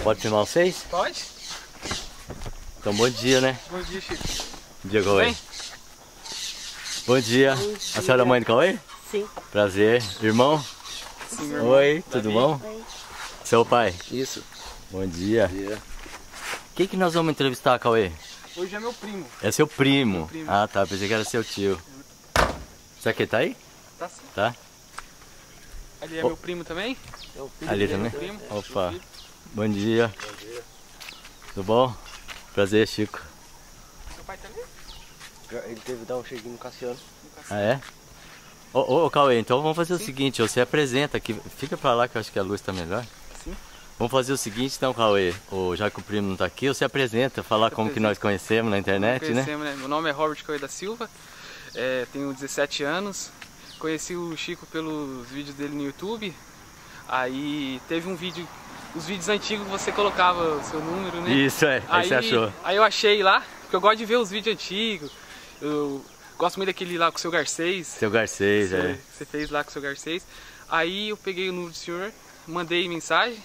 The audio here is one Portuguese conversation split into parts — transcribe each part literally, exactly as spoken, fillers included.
Pode filmar vocês? Pode. Então bom dia, né? Bom dia, Chico. Bom dia, Cauê. Bom dia. Bom dia. A senhora é mãe do Cauê? Sim. Prazer. Irmão? Sim, meu irmão. Oi, tudo Davi. bom? Oi. Seu pai? Isso. Bom dia. Bom dia. Quem que nós vamos entrevistar, Cauê? Hoje é meu primo. É seu primo. Meu primo. Ah, tá. Pensei que era seu tio. Será que ele tá aí? Tá sim. Tá? Ali é Oh. meu primo também. É o filho Ali dele. também? Primo. Opa. Meu filho. Bom dia. Bom dia. Tudo bom? Prazer, Chico. Seu pai também? Ele teve que dar um cheguinho no Cassiano. Ah, é? Ô, ô, ô, Cauê, então vamos fazer Sim. o seguinte, você apresenta aqui, fica pra lá que eu acho que a luz tá melhor. Sim. Vamos fazer o seguinte então, Cauê, o, já que o primo não tá aqui, você apresenta, falar como que nós conhecemos na internet, né? Conhecemos, né? Meu nome é Robert Cauê da Silva, é, tenho dezessete anos, conheci o Chico pelos vídeos dele no YouTube, aí teve um vídeo, os vídeos antigos você colocava o seu número, né? Isso, é, aí, você achou. Aí eu achei lá, porque eu gosto de ver os vídeos antigos, eu gosto muito daquele lá com o seu Garcês. Seu Garcês, Você, é. você fez lá com o seu Garcês. Aí eu peguei o número do senhor, mandei mensagem.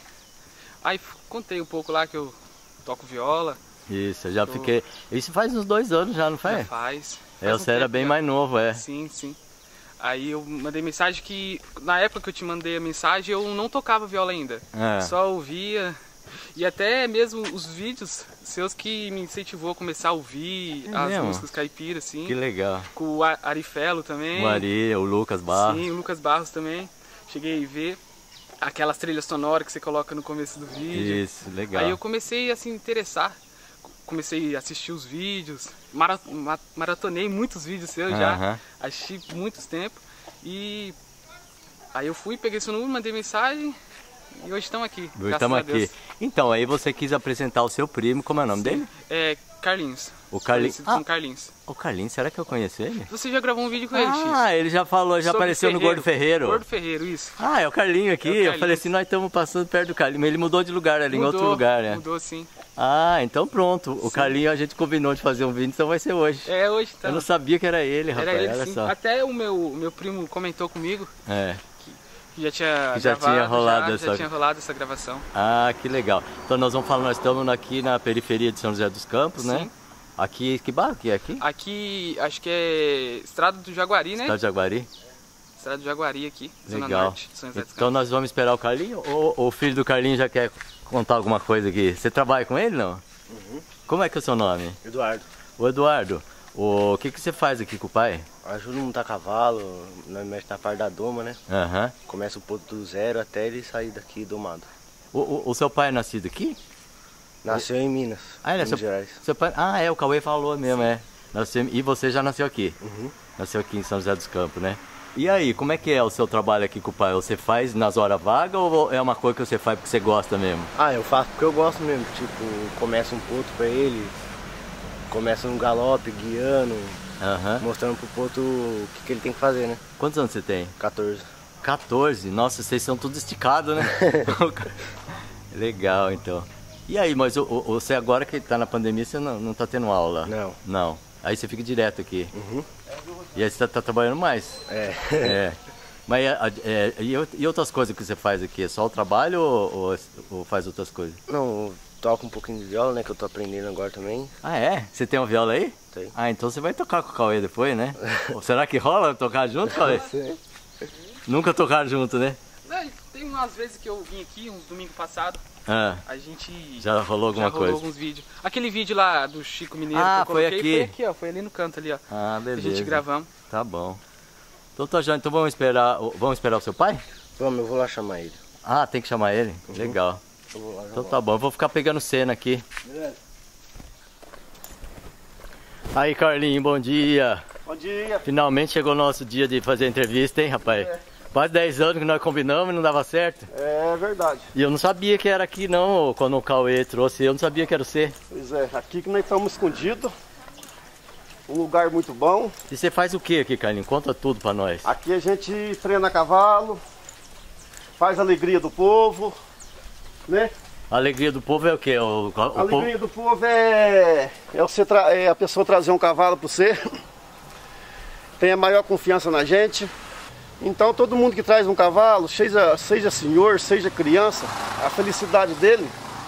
Aí contei um pouco lá que eu toco viola. Isso, eu já Tô- fiquei, isso faz uns dois anos já, não Já faz? faz. É, faz um você era tempo bem já. mais novo, é. Sim, sim. Aí eu mandei mensagem que, na época que eu te mandei a mensagem, eu não tocava viola ainda. É. Só ouvia. E até mesmo os vídeos seus que me incentivou a começar a ouvir É as mesmo? músicas caipiras, assim. Que legal. Com o A- Arifelo também. O Ari, o Lucas Barros. Sim, o Lucas Barros também. Cheguei a ver aquelas trilhas sonoras que você coloca no começo do vídeo. Isso, legal. Aí eu comecei a se interessar. Comecei a assistir os vídeos. Mara- ma- maratonei muitos vídeos seus já. Aham. Assisti muitos tempos. E aí eu fui, peguei seu número, mandei mensagem. E hoje estamos aqui. graças Estamos a aqui. Deus. Então, aí você quis apresentar o seu primo, como é o nome dele? É Carlinhos. O Carlinhos. Conhecido Ah. como Carlinhos. O Carlinhos, será que eu conheço ele? Você já gravou um vídeo com ele, Chico? Ah, ele já falou, já Sobre apareceu no Ferreiro. Gordo Ferreiro. Gordo Ferreiro, isso. Ah, é o Carlinho aqui. É o Eu Carlinhos. falei assim, nós estamos passando perto do Carlinho. Mas ele mudou de lugar ali, em outro lugar, né? Mudou sim. Ah, então pronto. O Carlinho a gente combinou de fazer um vídeo, então vai ser hoje. É, hoje tá. Eu não sabia que era ele, rapaz. Era ele Olha sim. só. Até o meu, meu primo comentou comigo É. que já tinha Que já gravado, tinha rolado já, essa- já tinha rolado essa gravação. Ah, que legal. Então nós vamos falar, nós estamos aqui na periferia de São José dos Campos, né? Sim. Aqui, que bairro que é aqui? Aqui, acho que é Estrada do Jaguari, né? Estado de Jaguari? Estrada do Jaguari aqui, Zona Legal. Norte de São José dos Então Campos. nós vamos esperar o Carlinho ou, ou o filho do Carlinho já quer contar alguma coisa aqui? Você trabalha com ele, não? Uhum. Como é que é o seu nome? Eduardo. O Eduardo, o que, que você faz aqui com o pai? Ajuda a montar cavalo, nós mexe na parte da doma, né? Aham. Começa o ponto do zero até ele sair daqui domado. O, o, o seu pai é nascido aqui? Nasceu em Minas, Ah, ele é Minas seu, Gerais. seu pai. Ah, é, o Cauê falou mesmo, é. Nasceu, e você já nasceu aqui? Uhum. Nasceu aqui em São José dos Campos, né? E aí, como é que é o seu trabalho aqui com o pai? Você faz nas horas vagas ou é uma coisa que você faz porque você gosta mesmo? Ah, eu faço porque eu gosto mesmo. Tipo, começa um ponto pra ele, começa um galope, guiando, Aham. mostrando pro ponto o que, que ele tem que fazer, né? Quantos anos você tem? quatorze. quatorze? Nossa, vocês são todos esticados, né? Legal, então. E aí, mas o, o- você agora que tá na pandemia, você não, não tá tendo aula? Não. Não. Aí você fica direto aqui. Uhum. E aí você tá, tá trabalhando mais? É. É. Mas é, é, e, out- e outras coisas que você faz aqui? É só o trabalho ou, ou- ou faz outras coisas? Não, eu toco um pouquinho de viola, né? Que eu tô aprendendo agora também. Ah, é? Você tem uma viola aí? Tem. Ah, então você vai tocar com o Cauê depois, né? Ou será que rola tocar junto, Cauê? Sim. Nunca tocaram junto, né? Não, tem umas vezes que eu vim aqui, uns domingo passado, Ah, a gente já rolou alguma já rolou coisa? alguns vídeos. Aquele vídeo lá do Chico Mineiro Ah, que eu foi coloquei, aqui. foi aqui, ó, foi ali no canto ali, ó. Ah, Que a beleza. gente gravamos. Tá bom. Então tá já, então vamos esperar, vamos esperar o seu pai? Vamos, eu vou lá chamar ele. Ah, tem que chamar ele? Legal. Eu vou lá, já Então volto. tá bom, eu vou ficar pegando cena aqui. Beleza. Aí, Carlinho, bom dia. Bom dia. Finalmente chegou o nosso dia de fazer a entrevista, hein, rapaz? Quase dez anos que nós combinamos e não dava certo. É verdade. E eu não sabia que era aqui não, quando o Cauê trouxe, eu não sabia que era você. Pois é, aqui que nós estamos escondidos. Um lugar muito bom. E você faz o que aqui, Carlinho? Conta tudo pra nós. Aqui a gente treina cavalo, faz a alegria do povo, né? A alegria do povo é o quê? O, o A povo... alegria do povo é, é, você tra- é a pessoa trazer um cavalo para você, tem a maior confiança na gente. Então todo mundo que traz um cavalo, seja, seja senhor, seja criança, a felicidade dele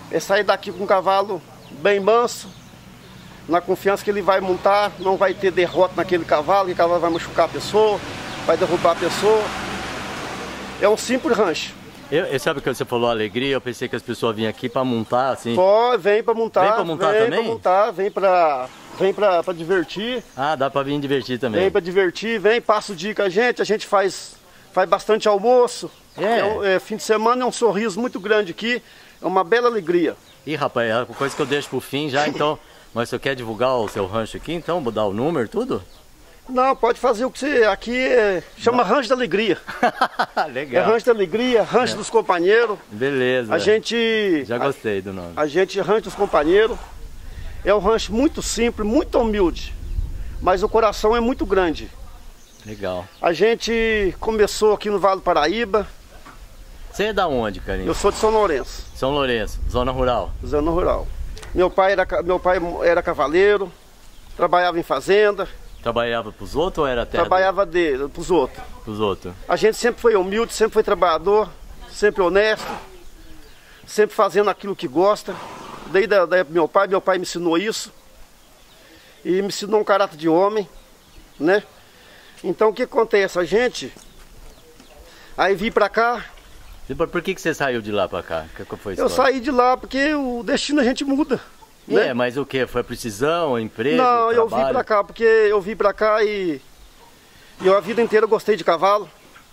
é sair daqui com um cavalo bem manso, na confiança que ele vai montar, não vai ter derrota naquele cavalo, que o cavalo vai machucar a pessoa, vai derrubar a pessoa. É um simples rancho. Eu, eu sabe que você falou alegria, eu pensei que as pessoas vinham aqui para montar, assim. Pode, vem para montar. Vem para montar vem também? Vem para montar, vem para vem para divertir. Ah, dá para vir divertir também. Vem para divertir, vem, passa o dia com a gente, a gente faz, faz bastante almoço. É. É, é, fim de semana é um sorriso muito grande aqui, é uma bela alegria. Ih, rapaz, é uma coisa que eu deixo pro fim já, então. Mas você quer divulgar o seu rancho aqui, então? Vou dar o número, tudo? Não, pode fazer o que você... Aqui é, chama Rancho da Alegria. Legal. É Rancho da Alegria, Rancho é. dos Companheiros. Beleza. A gente... Já gostei do nome. A, a gente, Rancho dos Companheiros, é um rancho muito simples, muito humilde. Mas o coração é muito grande. Legal. A gente começou aqui no Vale do Paraíba. Você é da onde, Carlinhos? Eu sou de São Lourenço. São Lourenço, zona rural. Zona rural. Meu pai era, meu pai era cavaleiro, trabalhava em fazenda. Trabalhava pros outros ou era terra? Trabalhava dele, pros outros. Pros outros. A gente sempre foi humilde, sempre foi trabalhador, sempre honesto, sempre fazendo aquilo que gosta. Desde a, da, meu pai, meu pai me ensinou isso. E me ensinou um caráter de homem, né? Então o que acontece? A gente... Aí vim pra cá. Por que, que você saiu de lá pra cá? Que foi a eu saí de lá porque o destino a gente muda. É, né? Mas o que? Foi a precisão, emprego, Não, trabalho? eu vim pra cá porque eu vim pra cá e, e eu a vida inteira gostei de cavalo.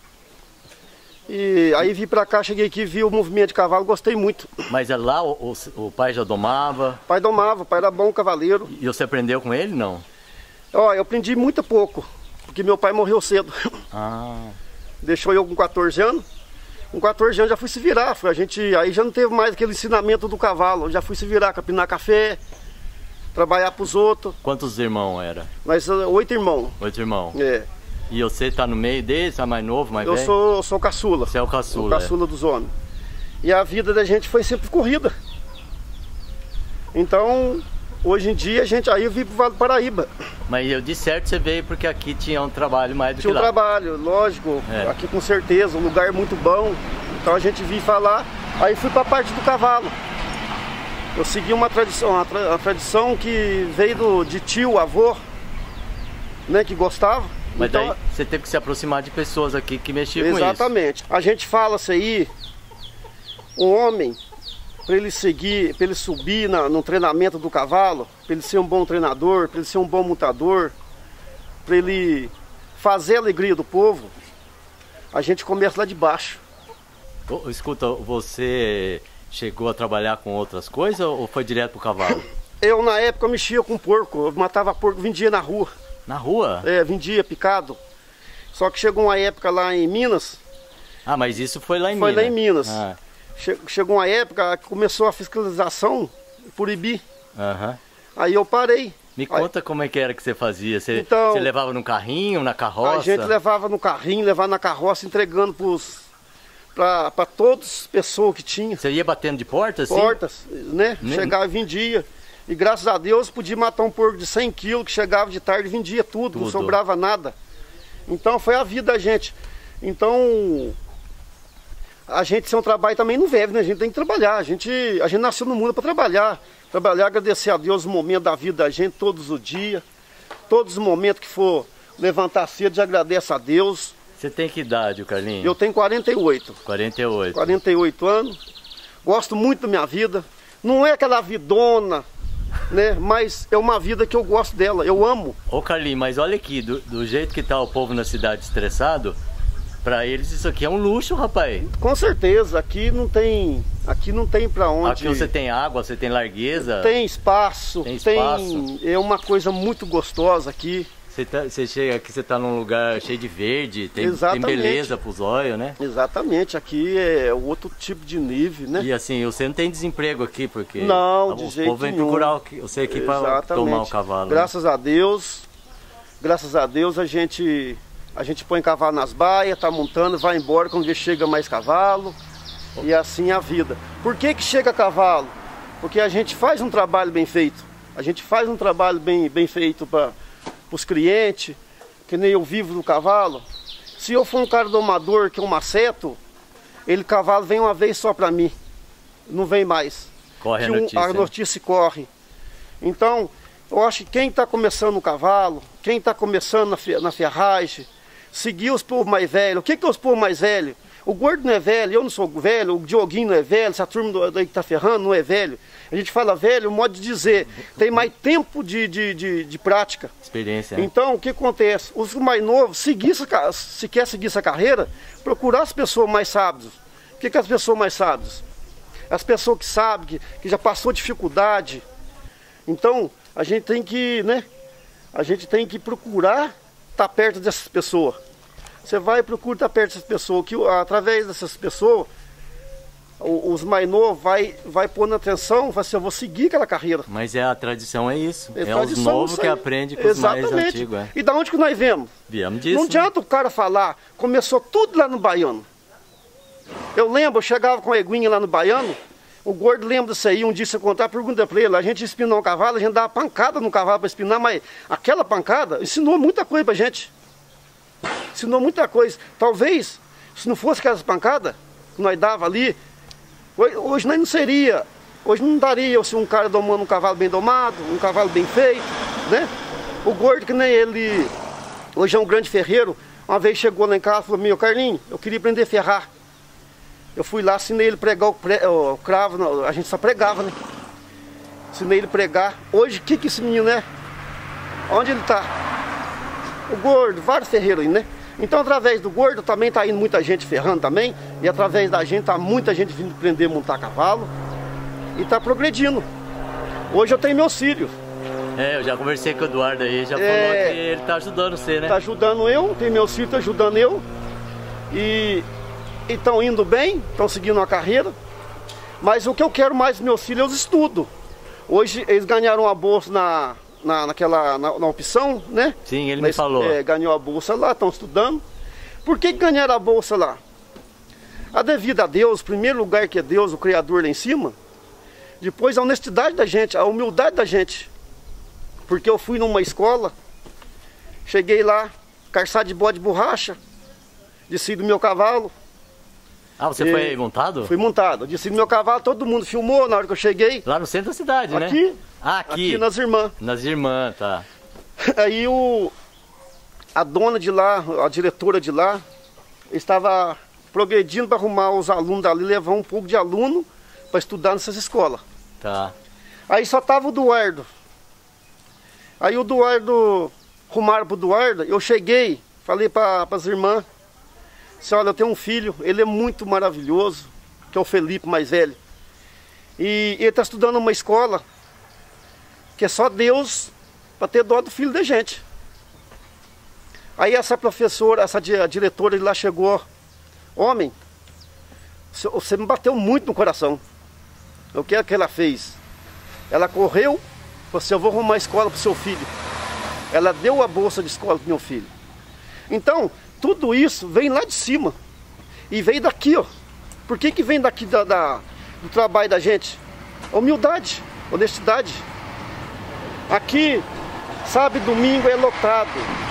E aí vim pra cá, cheguei aqui, vi o movimento de cavalo, gostei muito. Mas lá o, o, o pai já domava? O pai domava, o pai era bom cavaleiro. E você aprendeu com ele, não? Ó, eu aprendi muito pouco, porque meu pai morreu cedo. Ah. Deixou eu com quatorze anos. Com quatorze anos já fui se virar, a gente, aí já não teve mais aquele ensinamento do cavalo, eu já fui se virar, capinar café, trabalhar pros outros. Quantos irmãos era? Nós oito irmãos. Oito irmãos? É. E você tá no meio deles, é mais novo, mais eu velho? Sou, eu sou caçula. Você é o caçula. O caçula é. dos homens. E a vida da gente foi sempre corrida. Então, hoje em dia, a gente, aí eu vim pro Vale do Paraíba. Mas eu de certo você veio porque aqui tinha um trabalho mais do tinha que um lá. Tinha um trabalho, lógico, é. Aqui com certeza, um lugar muito bom. Então a gente vinha falar, aí fui para a parte do cavalo. Eu segui uma tradição, uma, tra uma tradição que veio do, de tio, avô, né, que gostava. Mas então, daí você teve que se aproximar de pessoas aqui que mexiam com isso. Exatamente. A gente fala isso aí, um homem, para ele seguir, para ele subir na, no treinamento do cavalo, para ele ser um bom treinador, para ele ser um bom montador, para ele fazer a alegria do povo, a gente começa lá de baixo. Escuta, você chegou a trabalhar com outras coisas ou foi direto pro cavalo? Eu na época mexia com porco, eu matava porco, vendia na rua. Na rua? É, vendia picado. Só que chegou uma época lá em Minas. Ah, mas isso foi lá em foi Minas? Foi lá em Minas. Ah. Chegou uma época que começou a fiscalização por Ibi. Uhum. Aí eu parei. Me conta Aí... como é que era que você fazia. Você, então, você levava no carrinho, na carroça? A gente levava no carrinho, levava na carroça, entregando pros... para todas as pessoas que tinha. Você ia batendo de portas? Portas, assim? né? Nem... Chegava e vendia. E graças a Deus podia matar um porco de cem quilos que chegava de tarde e vendia tudo, tudo, não sobrava nada. Então foi a vida da gente. Então a gente, sem um trabalho também não vive, né? A gente tem que trabalhar. A gente, a gente nasceu no mundo para trabalhar. Trabalhar, agradecer a Deus o momento da vida da gente, todos os dias. Todos os momentos que for levantar cedo, já agradece a Deus. Você tem que idade, Carlinhos? Eu tenho quarenta e oito. quarenta e oito. quarenta e oito anos. Gosto muito da minha vida. Não é aquela vidona, né? Mas é uma vida que eu gosto dela, eu amo. Ô Carlinhos, mas olha aqui, do, do jeito que tá o povo na cidade estressado, pra eles isso aqui é um luxo, rapaz. Com certeza, aqui não tem, aqui não tem pra onde... Aqui você tem água, você tem largueza. Tem espaço, tem, espaço. tem é uma coisa muito gostosa aqui. Você, tá, você chega aqui, você tá num lugar cheio de verde, tem, tem beleza pros olhos, né? Exatamente, aqui é outro tipo de nível, né? E assim, você não tem desemprego aqui, porque não, o de jeito povo vem nenhum. procurar você aqui para tomar o cavalo. Graças né? a Deus, graças a Deus a gente, a gente põe cavalo nas baias, tá montando, vai embora quando vê chega mais cavalo. E assim é a vida. Por que que chega cavalo? Porque a gente faz um trabalho bem feito. A gente faz um trabalho bem, bem feito para os clientes, que nem eu vivo do cavalo. Se eu for um cara domador que é um maceto, ele cavalo vem uma vez só para mim, não vem mais. corre que a notícia, um, a notícia corre. Então, eu acho que quem está começando no cavalo, quem está começando na, na ferragem, seguir os povos mais velhos. O que, que é os povos mais velhos? O gordo não é velho, eu não sou velho, o Dioguinho não é velho, essa turma daí que está ferrando não é velho. A gente fala velho, o modo de dizer, tem mais tempo de, de, de, de prática. Experiência. Né? Então, o que acontece? Os mais novos, seguir essa, se quer seguir essa carreira, procurar as pessoas mais sábias. O que, que as pessoas mais sábias? As pessoas que sabem, que, que já passou dificuldade. Então, a gente tem que, né? A gente tem que procurar estar perto dessas pessoas. Você vai e procura estar perto dessas pessoas, que através dessas pessoas, os mais novos vai, vai pôr na atenção, vai assim, eu vou seguir aquela carreira. Mas é a tradição, é isso. É, é os novos que aprendem com Exatamente. os mais antigos. É. E da onde que nós vemos? Viemos disso. Não adianta, né? O cara falar, começou tudo lá no Baiano. Eu lembro, eu chegava com a eguinha lá no Baiano, o gordo lembra disso aí, um dia você contar, pergunta pra ele, a gente espinou um cavalo, a gente dava pancada no cavalo para espinar, mas aquela pancada ensinou muita coisa pra gente. Ensinou muita coisa. Talvez, se não fosse aquelas pancadas que nós dava ali, hoje, hoje nós não seria, hoje não daria se um cara domando um cavalo bem domado, um cavalo bem feito, né? O gordo que nem ele, hoje é um grande ferreiro, uma vez chegou lá em casa e falou, meu Carlinhos, eu queria aprender a ferrar. Eu fui lá, ensinei ele a pregar o, pre, o cravo, a gente só pregava, né? Ensinei ele a pregar. Hoje, o que que esse menino é? Onde ele está? O gordo, vários ferreiros aí, né? Então, através do gordo também está indo muita gente ferrando também. E através da gente está muita gente vindo aprender a montar cavalo. E está progredindo. Hoje eu tenho meus filhos. É, eu já conversei com o Eduardo aí, já é, falou que ele está ajudando você, né? Está ajudando eu, tem meus filhos, está ajudando eu. E estão indo bem, estão seguindo a carreira. Mas o que eu quero mais dos meus filhos é os estudos. Hoje eles ganharam uma bolsa na... Na, naquela, na, na opção, né? Sim, ele Mas, me falou. É, ganhou a bolsa lá, estão estudando. Por que ganharam a bolsa lá? A devido a Deus, primeiro lugar que é Deus, o Criador lá em cima. Depois a honestidade da gente, a humildade da gente. Porque eu fui numa escola, cheguei lá, calçado de bode de borracha, desci do meu cavalo. Ah, você foi montado? Fui montado, desci do meu cavalo, todo mundo filmou na hora que eu cheguei. Lá no centro da cidade, aqui, né? Ah, aqui. Aqui nas Irmãs. Nas Irmãs, tá. Aí o, a dona de lá, a diretora de lá, estava progredindo para arrumar os alunos dali, levar um pouco de aluno para estudar nessas escolas. Tá. Aí só tava o Eduardo. Aí o Eduardo, arrumaram pro Eduardo, eu cheguei, falei para as irmãs, disse, olha, eu tenho um filho, ele é muito maravilhoso, que é o Felipe, mais velho. E ele está estudando numa escola que é só Deus para ter dó do filho da gente. Aí essa professora, essa diretora de lá chegou, homem, você me bateu muito no coração. O que é que ela fez? Ela correu, falou assim, eu vou arrumar escola para o seu filho. Ela deu a bolsa de escola para o meu filho. Então, tudo isso vem lá de cima. E vem daqui, ó. Por que que vem daqui da, da, do trabalho da gente? Humildade, honestidade. Aqui, sábado e domingo é lotado.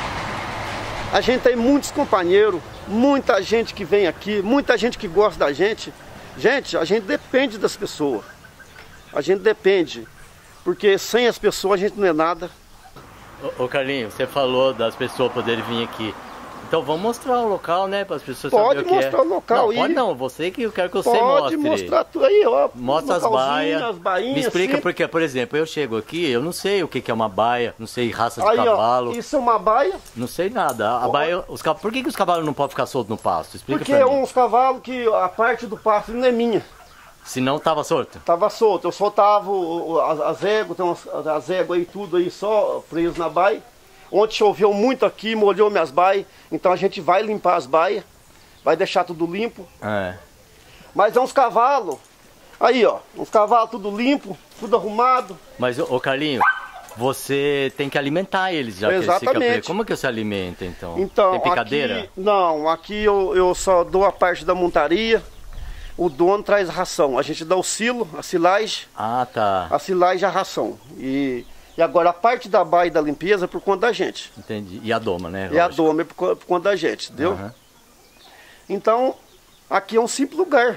A gente tem muitos companheiros, muita gente que vem aqui, muita gente que gosta da gente. Gente, a gente depende das pessoas. A gente depende. Porque sem as pessoas a gente não é nada. Ô, ô Carlinhos, você falou das pessoas poderem vir aqui. Então vamos mostrar o local, né, para as pessoas pode saberem o que é. Pode mostrar o local. Não, pode não, você que eu quero que você pode mostre. Pode mostrar tudo aí, ó. Mostra as baias. As bainhas, me explica assim. porque, por exemplo, eu chego aqui, eu não sei o que que é uma baia, não sei raça de aí, cavalo. Ó, isso é uma baia. Não sei nada. A baia, os, por que que os cavalos não podem ficar soltos no pasto? Explica porque pra é mim. uns cavalos que a parte do pasto não é minha. Se não tava solto? Tava solto. Eu soltava as, as éguas, tem umas, as éguas aí tudo aí só preso na baia. Ontem choveu muito aqui, molhou minhas baias. Então a gente vai limpar as baias. Vai deixar tudo limpo. É. Mas é uns cavalos. Aí, ó. Uns cavalos tudo limpo, tudo arrumado. Mas, ô Carlinho, você tem que alimentar eles já. Exatamente. Que Como que você alimenta, então? Então, tem picadeira? Aqui, não, aqui eu, eu só dou a parte da montaria. O dono traz a ração. A gente dá o silo, a silagem. Ah, tá. A silagem e a ração. E, e agora a parte da baia e da limpeza é por conta da gente. Entendi. E a doma, né? E a doma é por, por conta da gente, entendeu? Uhum. Então, aqui é um simples lugar.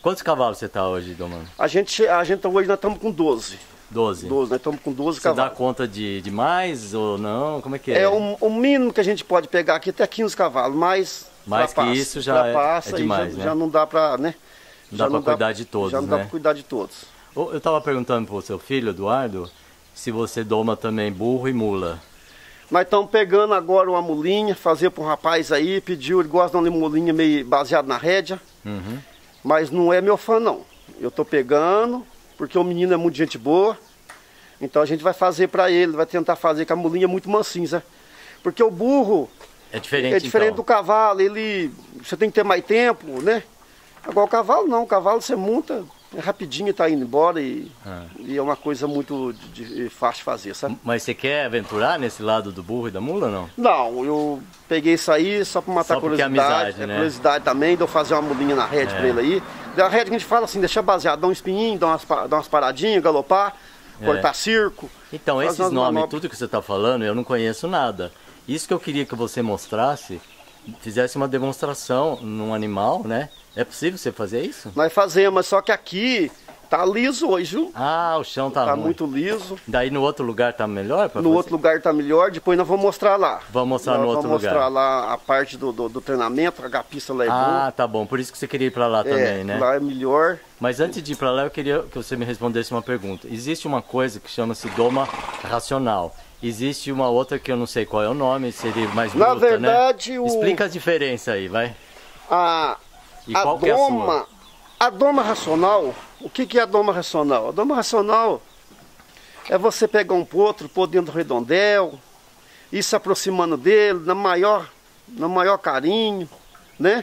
Quantos cavalos você tá hoje, domando? A gente, a gente hoje nós estamos com doze. doze? doze, nós estamos com doze você cavalos. Você dá conta de, de mais ou não? Como é que é? É o, o mínimo que a gente pode pegar aqui até quinze cavalos, mas... Mais que isso já é, passa, é demais, já, né? já não dá pra, né? Não dá não pra dá, cuidar de todos, Já não né? dá pra cuidar de todos. Eu tava perguntando pro seu filho, Eduardo, se você doma também burro e mula. Nós estamos pegando agora uma mulinha, fazer para um rapaz aí, pediu, ele gosta de uma mulinha meio baseada na rédea, Uhum. mas não é meu fã não. Eu tô pegando, porque o menino é muito gente boa, então a gente vai fazer para ele, vai tentar fazer, que a mulinha é muito mansinha, porque o burro é diferente, é diferente então. do cavalo, ele, você tem que ter mais tempo, né? Agora o cavalo não, o cavalo você monta, é rapidinho, tá indo embora e, ah. e é uma coisa muito de, de, fácil de fazer, sabe? Mas você quer aventurar nesse lado do burro e da mula ou não? Não, eu peguei isso aí só para matar só a curiosidade. É amizade, é né? curiosidade também, de eu fazer uma mulinha na rede é. para ele aí. Da rede que a gente fala assim, deixar baseado, dar um espinhinho, dar umas, dar umas paradinhas, galopar, é. cortar circo. Então, esses nomes, manobras. Tudo que você está falando, eu não conheço nada. Isso que eu queria que você mostrasse, fizesse uma demonstração num animal, né? É possível você fazer isso? Nós fazemos, só que aqui tá liso hoje, viu? Ah, o chão tá, tá ruim. muito liso. Daí no outro lugar tá melhor? Pra no fazer? outro lugar tá melhor, depois nós vamos mostrar lá. Vamos mostrar nós no outro vamos lugar. Vamos mostrar lá a parte do, do, do treinamento, a pista lá é boa. Ah, tá bom. Por isso que você queria ir pra lá é, também, né? Lá é melhor. Mas antes de ir pra lá, eu queria que você me respondesse uma pergunta. Existe uma coisa que chama-se doma racional. Existe uma outra que eu não sei qual é o nome, seria mais bruta, Na verdade, né? o... Explica as diferenças aí, vai. A, e a qual doma, que é a sua? A doma racional, o que, que é a doma racional? A doma racional é você pegar um potro, pôr dentro do redondel, ir se aproximando dele, na maior, no maior carinho, né?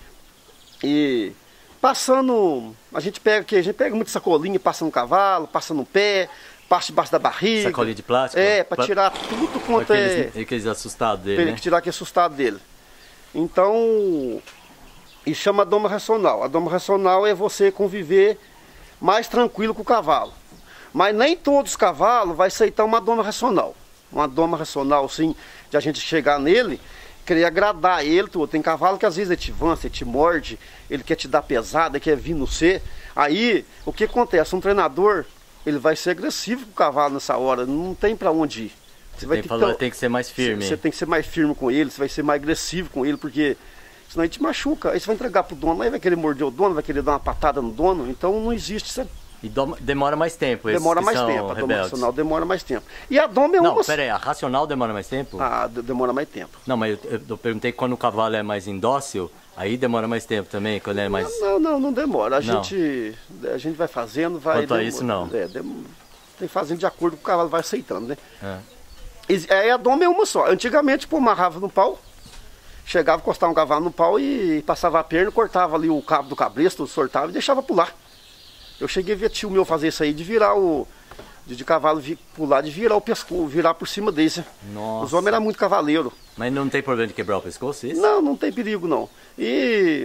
E passando, a gente pega que a gente pega muito sacolinha, passa no cavalo, passa no pé, passa debaixo da barriga. Sacolinha de plástico? É, para tirar tudo quanto é... Aqueles, aqueles assustados dele, Para né? tirar aquele assustado dele. Então... E chama doma racional. A doma racional é você conviver mais tranquilo com o cavalo. Mas nem todos os cavalos vão aceitar uma doma racional. Uma doma racional, assim, de a gente chegar nele, querer agradar ele. Tudo. Tem cavalo que às vezes ele te avança, ele te morde, ele quer te dar pesada, ele quer vir no C. Aí, o que acontece? Um treinador, ele vai ser agressivo com o cavalo nessa hora, não tem para onde ir. Você vai tem, ter que ter... tem que ser mais firme. Você, você tem que ser mais firme com ele, você vai ser mais agressivo com ele, porque... senão ele te machuca, aí você vai entregar pro dono, aí vai querer morder o dono, vai querer dar uma patada no dono, então não existe isso. E doma, demora mais tempo, esses Demora mais são tempo, a doma rebeldes. racional demora mais tempo. E a doma é uma... Não, pera aí, a racional demora mais tempo? Ah, demora mais tempo. Não, mas eu, eu, eu perguntei quando o cavalo é mais indócil, aí demora mais tempo também, quando ele é mais... Não, não, não demora, a, não. Gente, a gente vai fazendo, vai... Quanto demora, a isso, não. É, dem, tem fazendo de acordo com o cavalo vai aceitando, né? É. E, aí a doma é uma só. Antigamente, pô, amarrava no pau, chegava, encostava um cavalo no pau e passava a perna, cortava ali o cabo do cabresto, sortava e deixava pular. Eu cheguei a ver tio meu fazer isso aí, de virar o... De, de cavalo vi, pular, de virar o pescoço, virar por cima desse. Nossa. Os homens eram muito cavaleiro. Mas não tem problema de quebrar o pescoço, isso? Não, não tem perigo não. E...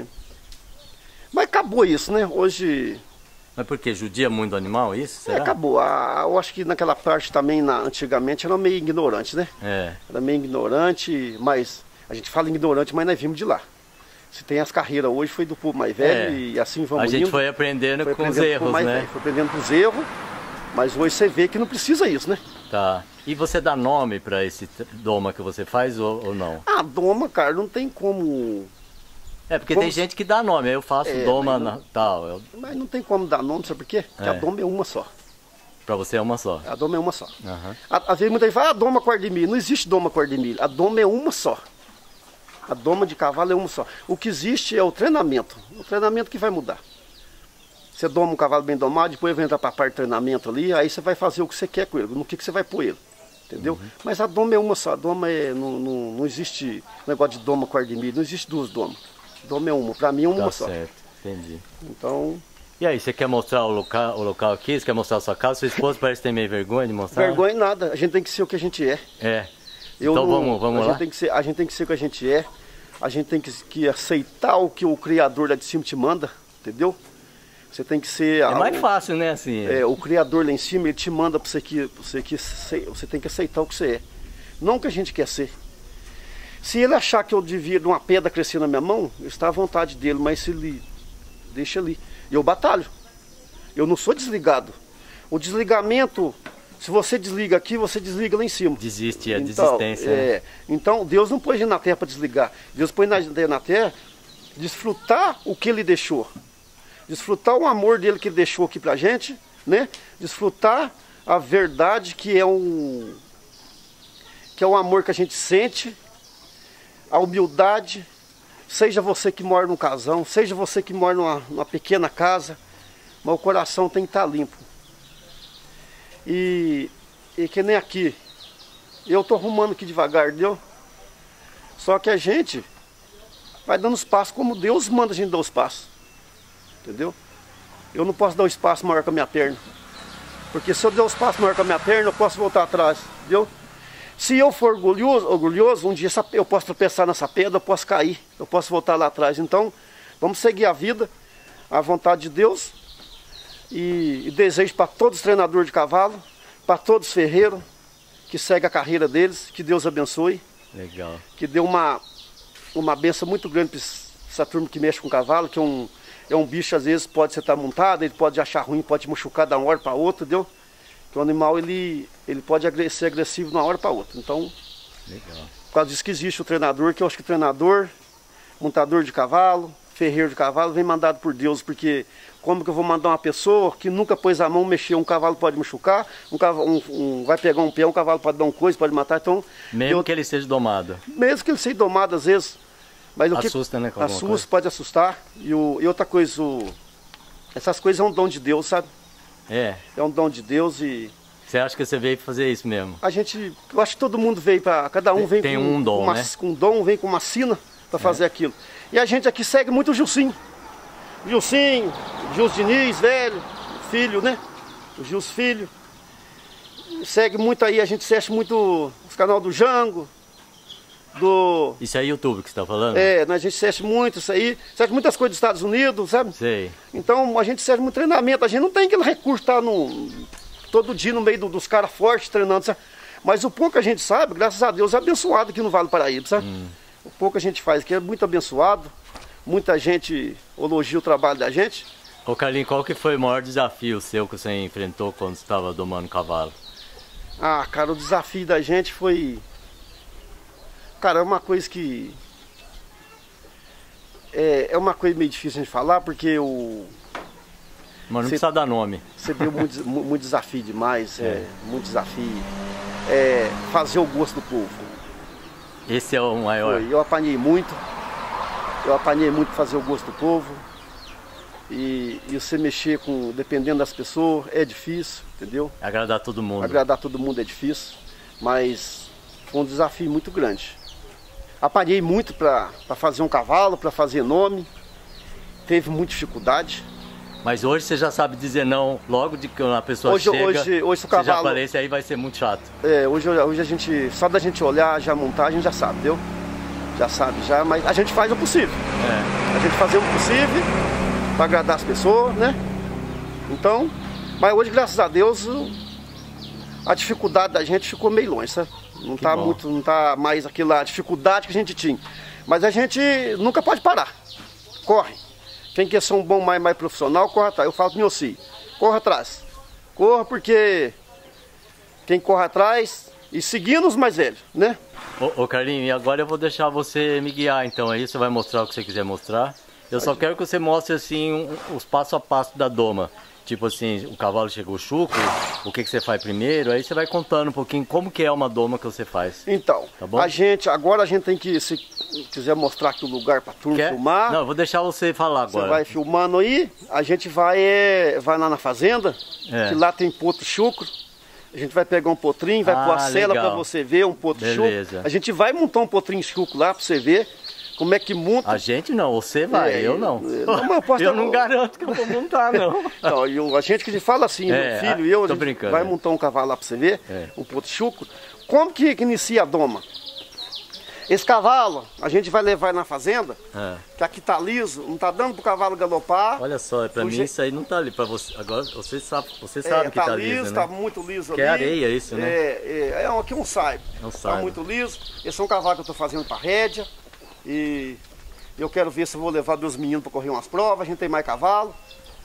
Mas acabou isso, né? Hoje... Mas por quê? Judia muito o animal, isso? Será? É, acabou. A, eu acho que naquela parte também, na, antigamente, era meio ignorante, né? É. Era meio ignorante, mas... A gente fala ignorante, mas nós vimos de lá. Se tem as carreiras hoje, foi do povo mais velho é. e assim vamos A gente indo. foi aprendendo foi com aprendendo os erros, mais né? Velho. Foi aprendendo com os erros, mas hoje você vê que não precisa isso, né? Tá. E você dá nome para esse doma que você faz ou, ou não? Ah, doma, cara, não tem como... É, porque como... tem gente que dá nome, eu faço é, doma não... na, tal. Eu... Mas não tem como dar nome, sabe por quê? Porque é. a doma é uma só. Pra você é uma só? A doma é uma só. Uhum. Às vezes muita gente fala, ah, doma cor de milho. Não existe doma cor de milho. A doma é uma só. A doma de cavalo é uma só. O que existe é o treinamento. O treinamento que vai mudar. Você doma um cavalo bem domado, depois vai entrar para a parte de treinamento ali, aí você vai fazer o que você quer com ele, no que, que você vai pôr ele. Entendeu? Uhum. Mas a doma é uma só. A doma é. Não, não, não existe negócio de doma cor de milho. Não existe duas domas. Doma é uma. Para mim é uma tá só. Certo, entendi. Então. E aí, você quer mostrar o local, o local aqui? Você quer mostrar a sua casa? Sua esposa parece que tem meio vergonha de mostrar? Vergonha nada. A gente tem que ser o que a gente é. É. Eu então não, vamos, vamos a lá? Gente tem que ser, a gente tem que ser o que a gente é. A gente tem que, que aceitar o que o Criador lá de cima te manda, entendeu? Você tem que ser... É mais fácil, né? Assim, é, o Criador lá em cima, ele te manda para você que, você que você tem que aceitar o que você é. Não o que a gente quer ser. Se ele achar que eu devia de uma pedra crescer na minha mão, está à vontade dele, mas se ele... Deixa ali. eu batalho. Eu não sou desligado. O desligamento, se você desliga aqui, você desliga lá em cima. Desiste, a então, desistência. É, então Deus não pôs a gente na terra para desligar. Deus pôs na, na terra desfrutar o que Ele deixou. Desfrutar o amor dele que Ele deixou aqui pra gente, né? Desfrutar a verdade que é um que é o amor que a gente sente, a humildade. Seja você que mora num casão, seja você que mora numa, numa pequena casa, mas o coração tem que estar limpo. E, e que nem aqui, eu estou arrumando aqui devagar, entendeu? Só que a gente vai dando os passos como Deus manda a gente dar os passos, entendeu? Eu não posso dar um espaço maior que a minha perna, porque se eu der um espaço maior que a minha perna, eu posso voltar atrás, entendeu? Se eu for orgulhoso, orgulhoso um dia eu posso tropeçar nessa pedra, eu posso cair, eu posso voltar lá atrás. Então, vamos seguir a vida, a vontade de Deus. E, e desejo para todos os treinadores de cavalo, para todos os ferreiros que seguem a carreira deles, que Deus abençoe. Legal. Que dê uma, uma benção muito grande para essa turma que mexe com cavalo, que é um, é um bicho, às vezes, pode ser estar montado, ele pode achar ruim, pode machucar de uma hora para outra, entendeu? Que o animal, ele, ele pode ser agressivo de uma hora para outra. Então, legal. Por causa disso que existe o treinador, que eu acho que o treinador, montador de cavalo, ferreiro de cavalo, vem mandado por Deus, porque como que eu vou mandar uma pessoa que nunca pôs a mão mexer, um cavalo pode machucar, um cavalo, um, um, vai pegar um peão, um cavalo pode dar um coice, pode matar, então... Mesmo eu, que ele seja domado. Mesmo que ele seja domado, às vezes, mas o assusta, que, né? Assusta, coisa. Pode assustar, e, o, e outra coisa, o, essas coisas é um dom de Deus, sabe? É. É um dom de Deus e... Você acha que você veio para fazer isso mesmo? A gente, eu acho que todo mundo veio para, cada um vem Tem com um dom, uma, né? com um dom, vem com uma sina para fazer é. aquilo. E a gente aqui segue muito o Gilcinho. O Gilcinho, o Gils Diniz, velho, filho, né? O Gils Filho. Segue muito aí, a gente segue muito os canal do Jango, do... Isso é YouTube que você está falando? É, a gente segue muito isso aí, segue muitas coisas dos Estados Unidos, sabe? Sei. Então a gente segue muito treinamento, a gente não tem aquele recurso de estar no, todo dia no meio do, dos caras fortes treinando, sabe? Mas o pouco que a gente sabe, graças a Deus, é abençoado aqui no Vale do Paraíba, sabe? Hum. O pouco que a gente faz aqui é muito abençoado, muita gente elogia o trabalho da gente. Ô Carlinhos, qual que foi o maior desafio seu que você enfrentou quando você estava domando cavalo? Ah, cara, o desafio da gente foi... Cara, é uma coisa que... É, é uma coisa meio difícil de falar, porque o... Mas não precisa dar nome. Você deu muito, muito desafio demais, é. é, muito desafio. É, fazer o gosto do povo. Esse é o maior. Foi, eu apanhei muito. Eu apanhei muito para fazer o gosto do povo. E, e você mexer com, dependendo das pessoas, é difícil, entendeu? Agradar todo mundo. Agradar todo mundo é difícil, mas foi um desafio muito grande. Apanhei muito para fazer um cavalo, para fazer nome. Teve muita dificuldade. Mas hoje você já sabe dizer não, logo de que uma pessoa hoje, chega, hoje, hoje o cavalo, você já aparece aí vai ser muito chato. É, hoje, hoje a gente, só da gente olhar, já montar, a gente já sabe, entendeu? Já sabe, já, mas a gente faz o possível. É. A gente faz o possível para agradar as pessoas, né? Então, mas hoje, graças a Deus, a dificuldade da gente ficou meio longe, sabe? Não tá muito, não tá mais aquela dificuldade que a gente tinha. Mas a gente nunca pode parar. Corre. Quem quer ser um bom mais, mais profissional, corre atrás. Eu falo pro meu filho, corra atrás. Corra porque quem corre atrás e seguindo os mais velhos, né? Ô, ô Carlinhos, e agora eu vou deixar você me guiar então aí, você vai mostrar o que você quiser mostrar. Eu só quero que você mostre assim um, os passo a passo da doma. Tipo assim, o cavalo chegou chuco, o que, que você faz primeiro, aí você vai contando um pouquinho como que é uma doma que você faz. Então, tá bom? a gente, agora a gente tem que, se quiser mostrar aqui o lugar para turma Quer? filmar. Não, eu vou deixar você falar agora. Você vai filmando aí, a gente vai, é, vai lá na fazenda, é. que lá tem potro chucro. A gente vai pegar um potrinho, vai ah, pôr a cela para você ver, um potro chucro. A gente vai montar um potrinho chucro lá para você ver. Como é que monta? A gente não, você vai, é, eu não. Eu, não, eu, posso eu dar... não garanto que eu vou montar, não. Então, eu, a gente que fala assim, é, meu filho e eu, a gente vai é. montar um cavalo lá para você ver, é. um potro chucro. Como que, que inicia a doma? Esse cavalo, a gente vai levar na fazenda, é. que aqui tá liso, não tá dando pro cavalo galopar. Olha só, pra mim je... isso aí não tá ali, pra você, agora você sabe, você sabe é, que tá, tá liso, liso, tá né? muito liso que ali. É areia isso, né? É, é, é aqui um saibo, é um tá muito liso. Esse é um cavalo que eu tô fazendo pra rédea e eu quero ver se eu vou levar meus meninos para correr umas provas, a gente tem mais cavalo.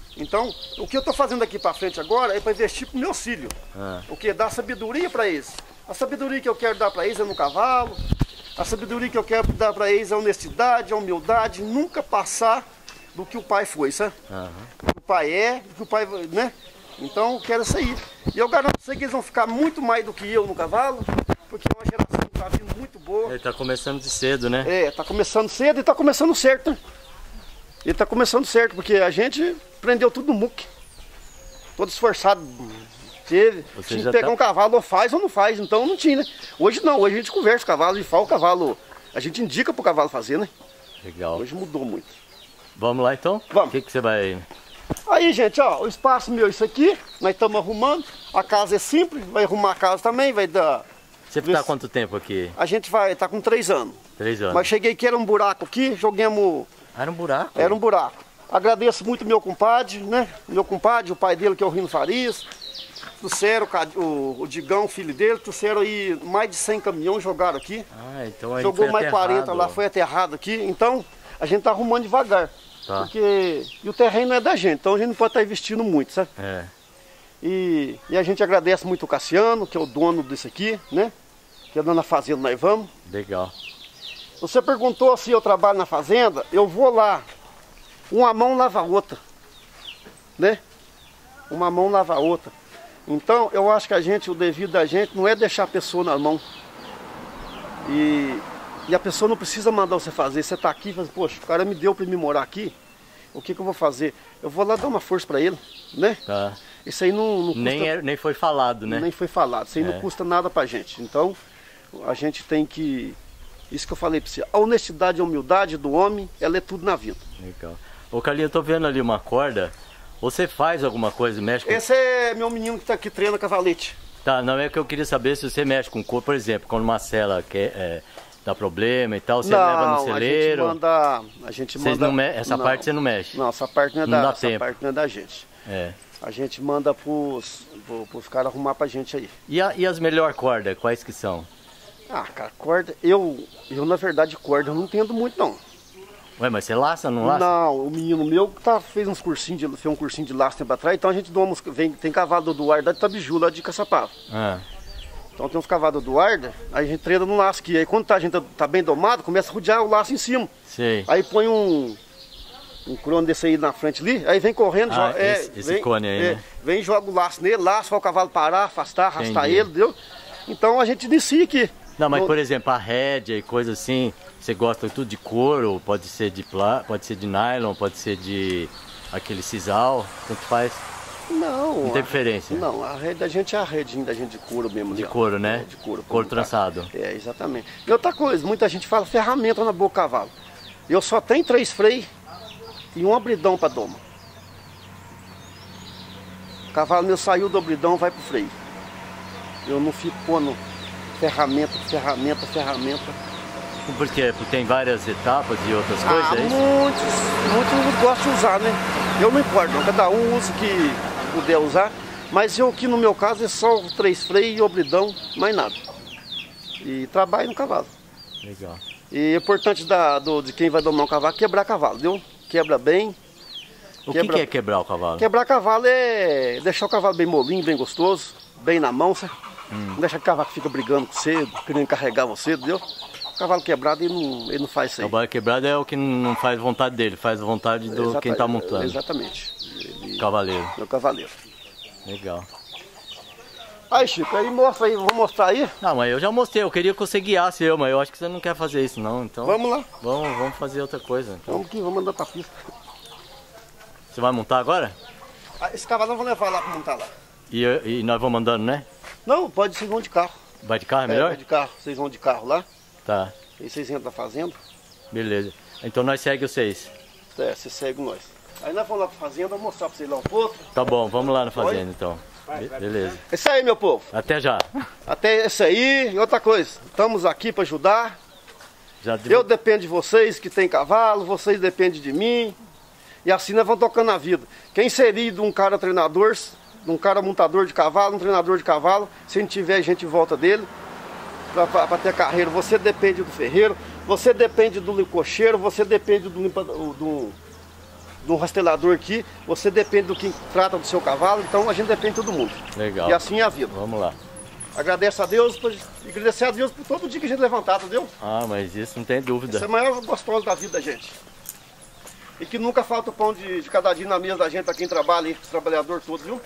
Então, o que eu estou fazendo aqui para frente agora é para investir para o meu filho. Ah. O que? Dar sabedoria para eles. A sabedoria que eu quero dar para eles é no cavalo. A sabedoria que eu quero dar para eles é a honestidade, a humildade. Nunca passar do que o pai foi, sabe? Uhum. O que o pai é, do que o pai, né? Então, eu quero isso aí. E eu garanto pra você que eles vão ficar muito mais do que eu no cavalo, porque é uma geração que está vindo muito boa. Ele está começando de cedo, né? É, está começando cedo e está começando certo, né? Ele está começando certo, porque a gente prendeu tudo no muque. Todo esforçado. Teve. Você Tinha já que pegar tá- um cavalo, ou faz ou não faz. Então não tinha, né? Hoje não, hoje a gente conversa com o cavalo e fala o cavalo. A gente indica pro cavalo fazer, né? Legal. Hoje mudou muito. Vamos lá então? Vamos. O que, que você vai... Aí, gente, ó, o espaço meu é isso aqui. Nós estamos arrumando. A casa é simples, vai arrumar a casa também, vai dar. Você está há quanto tempo aqui? A gente vai, tá com três anos. Três anos. Mas cheguei aqui, era um buraco aqui, joguemos. Ah, era um buraco? Era um buraco. Agradeço muito meu compadre, né? Meu compadre, o pai dele, que é o Rino Farias. Trouxeram o, o Digão, filho dele, trouxeram aí mais de cem caminhões, jogaram aqui. Ah, então aí Jogou foi mais aterrado. quarenta lá, foi aterrado aqui. Então, a gente tá arrumando devagar. Tá. Porque e o terreno é da gente, então a gente não pode estar investindo muito, sabe? É. E, e a gente agradece muito o Cassiano, que é o dono disso aqui, né? Que é dono da fazenda, nós vamos. Legal. Você perguntou se eu trabalho na fazenda, eu vou lá. Uma mão lava a outra, né? Uma mão lava a outra. Então, eu acho que a gente, o devido da gente não é deixar a pessoa na mão. E, e a pessoa não precisa mandar você fazer. Você está aqui e fala, poxa, o cara me deu para me morar aqui, o que, que eu vou fazer? Eu vou lá dar uma força para ele, né? Tá. Isso aí não, não custa, Nem, é, nem foi falado, né? nem foi falado. Isso aí É. não custa nada pra gente. Então, a gente tem que... Isso que eu falei para você. A honestidade e a humildade do homem, ela é tudo na vida. Legal. Ô, Carlinhos, eu tô vendo ali uma corda. Você faz alguma coisa, mexe com... Esse é meu menino que está aqui treinando cavalete. Tá, não é que eu queria saber se você mexe com cor, por exemplo, quando uma cela quer, é, dá problema e tal, você leva no celeiro. a gente manda... A gente Vocês manda não me... Essa não. parte você não mexe. Não, essa parte não é, Não da, dá essa tempo. parte não é da gente. É. A gente manda pros, pro- pros caras arrumar pra gente aí. E, a- e as melhores cordas, quais que são? Ah, cara, corda... Eu, eu na verdade, corda eu não entendo muito, não. Ué, mas você laça, não laça? Não, o menino meu tá, fez uns cursinhos, de, fez um cursinho de laço tempo atrás, então a gente doma uns, vem, tem cavalo do Eduardo lá de Tabiju, lá de Caçapava. Ah, Então tem uns cavalos do Eduardo, aí a gente treina no laço aqui. Aí quando tá, a gente tá, tá bem domado, começa a rodear o laço em cima. sei. Aí põe um, um crono desse aí na frente ali, aí vem correndo, Ah, joga, é, esse- esse vem, cone aí, é, né? vem e joga o laço nele, laço, para o cavalo parar, afastar, arrastar Entendi. ele, entendeu? Então a gente inicia aqui. Não, mas No- por exemplo, a rédea e coisa assim, você gosta tudo de couro, pode ser de plá, pode ser de nylon, pode ser de aquele sisal, tanto faz. Não, Não tem a- diferença. Não, a rede da gente é a redinha da gente de couro mesmo. De ali, ó. couro, né? É, de couro. Couro tá? trançado. É, exatamente. E outra coisa, muita gente fala ferramenta na boca do cavalo. Eu só tenho três freios e um abridão para doma. O cavalo meu saiu do abridão, vai pro freio. Eu não fico pondo ferramenta, ferramenta, ferramenta. Por quê? Porque tem várias etapas e outras coisas, Ah, é isso? muitos, muitos gostam de usar, né? Eu não importo, não. Cada um usa o que puder usar. Mas eu aqui no meu caso é só três freios e obridão, mais nada. E trabalho no cavalo. Legal. E é importante da, do, de quem vai domar um cavalo, quebrar cavalo, viu? Quebra bem. O Quebra- que, que é quebrar o cavalo? Quebrar cavalo é deixar o cavalo bem molinho, bem gostoso, bem na mão, sabe? Hum. Não deixa que o cavalo fica brigando com você, querendo carregar você, entendeu? O cavalo quebrado, ele não, ele não faz isso O aí. cavalo quebrado é o que não faz vontade dele, faz vontade do Exata- quem tá montando. Exatamente. Ele Cavaleiro. é o cavaleiro. Legal. Aí, Chico, aí mostra aí, vou mostrar aí. Não, mas eu já mostrei, eu queria que você guiasse eu, mas eu acho que você não quer fazer isso não, então... Vamos lá. Vamos, vamos fazer outra coisa. Então. Vamos aqui, vamos andar pra pista. Você vai montar agora? Ah, esse cavalo eu vou levar lá pra montar lá. E, eu- e nós vamos andando, né? Não, pode, vocês vão de carro. Vai de carro, é É, melhor? vai de carro, vocês vão de carro lá. Tá, Aí vocês entram na fazenda. beleza. Então nós segue os seis. É, você segue nós. Aí nós vamos lá pra fazenda, vou mostrar pra vocês lá um pouco. Tá bom, vamos lá na fazenda então. Be- beleza. É isso aí, meu povo. Até já. Até isso aí. E outra coisa, estamos aqui para ajudar. Já de- Eu dependo de vocês que tem cavalo, vocês dependem de mim. E assim nós vamos tocando a vida. Quem seria de um cara treinador, de um cara montador de cavalo, um treinador de cavalo, se não tiver gente em volta dele, para ter carreira, você depende do ferreiro, você depende do cocheiro, você depende do, limpa, do, de um rastelador aqui, você depende do que trata do seu cavalo, então a gente depende de todo mundo. Legal. E assim é a vida. Vamos lá. Agradeço a Deus, por, agradecer a Deus por todo dia que a gente levantar, entendeu? Ah, mas isso não tem dúvida. Isso é a maior gostosa da vida da gente. E que nunca falta o pão de, de cada dia na mesa da gente, para quem trabalha aí, os trabalhadores todos, viu?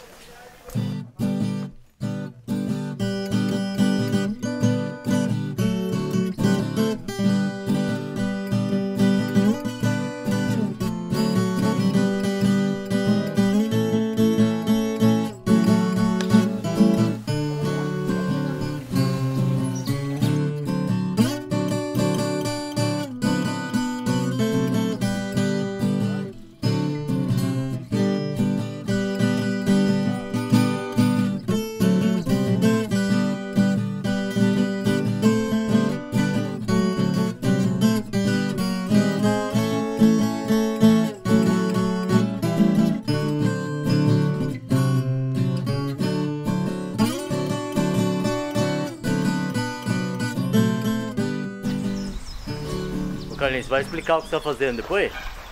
Carlinhos, vai explicar o que você está fazendo depois?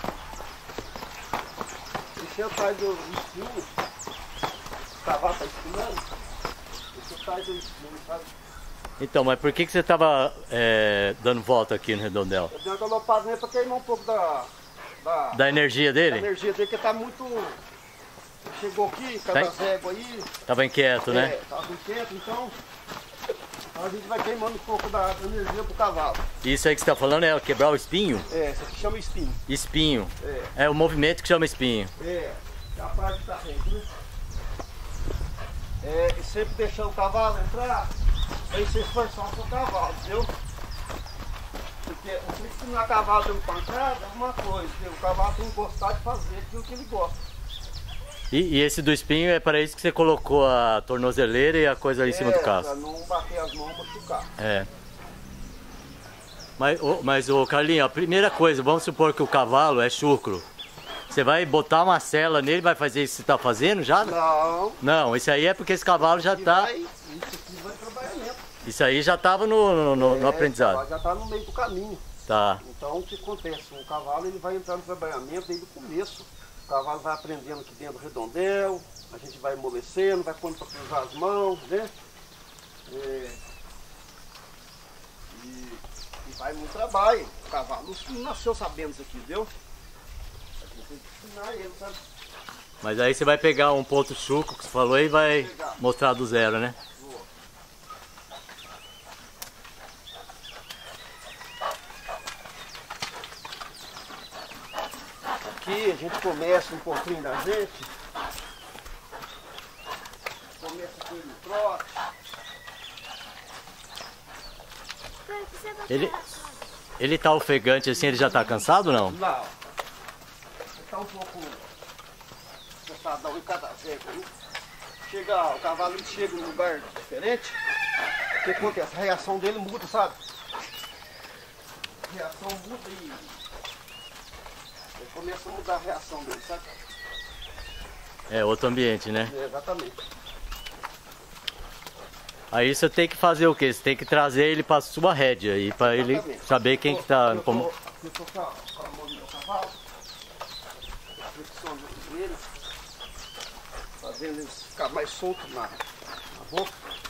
Esse atrás do espinho, o cavalo está espinando, esse atrás do espinho, sabe? Então, mas por que, que você estava é, dando volta aqui no redondel? Eu dei uma galopada nele para queimar um pouco da, da, Da energia dele? da energia dele, que está muito... Chegou aqui, cada Tá. zego aí, Tava inquieto, né? é, tava inquieto, então... A gente vai queimando um pouco da, da energia pro cavalo. Isso aí que você está falando é quebrar o espinho? É, isso aqui chama espinho. Espinho. É. É o movimento que chama espinho. É, é a parte que tá frente, né? É, e sempre deixando o cavalo entrar, aí você esforçar o seu cavalo, entendeu? Porque você ensinar o cavalo dando pancada é uma coisa, entendeu? O cavalo tem que gostar de fazer aquilo que ele gosta. E, e esse do espinho é para isso que você colocou a tornozeleira e a coisa ali em cima do É, casco. pra não bater as mãos e machucar. É. Mas, ô, mas ô Carlinho, a primeira coisa, vamos supor que o cavalo é chucro. Você vai botar uma sela nele, vai fazer isso que você está fazendo já? Não. Não, isso aí é porque esse cavalo já E está. vai- Isso aqui vai trabalhamento. Isso aí já estava no, no, no- no É, aprendizado. Já está no meio do caminho. Tá. Então o que acontece? O cavalo ele vai entrar no trabalhamento desde o começo. O cavalo vai aprendendo aqui dentro do redondel, a gente vai amolecendo, vai pondo para cruzar as mãos, né? É, e, e vai no trabalho. O cavalo não nasceu sabendo isso aqui, viu? A gente tem que ensinar ele, sabe? Mas aí você vai pegar um ponto chuco que você falou e vai Pegar. mostrar do zero, né? Vou. Aqui a gente começa um pouquinho da gente. Começa com ele no trote. Ele, ele tá ofegante assim, ele já tá cansado ou não? Não. Ele está um pouco cansadão em cada zego aí. Chega, o cavalo ele chega num lugar diferente. O que acontece? A reação dele muda, sabe? A reação muda e ele começa a mudar a reação dele, sabe? É outro ambiente, né? É, exatamente. Aí você tem que fazer o quê? Você tem que trazer ele pra sua rédea e pra ele Exatamente. saber quem que tá... Eu tô, como- eu tô com a, com a mão do meu cavalo, flexionando ele, fazendo ele ficar mais solto na, na boca.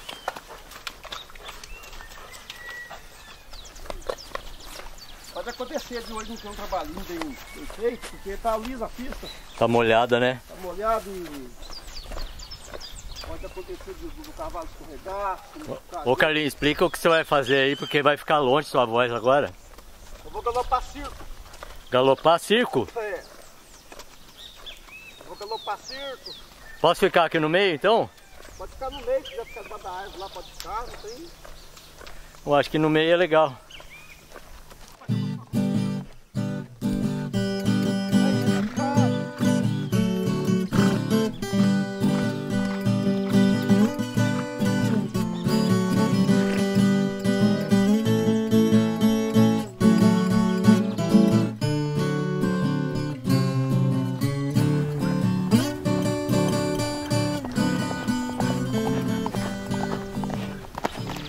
Pode acontecer de hoje não ter um trabalhinho bem, bem feito, porque tá lisa a pista, Tá molhada, né? tá molhado e pode acontecer do, do cavalo escorregar. se não ficar Ô ali. Carlinhos, explica o que você vai fazer aí, porque vai ficar longe sua voz agora. Eu vou galopar circo. Galopar circo? É. Eu vou galopar circo. Posso ficar aqui no meio então? Pode ficar no meio, se quiser ficar debaixo da árvore lá, pode ficar, não tem. Eu acho que no meio é legal.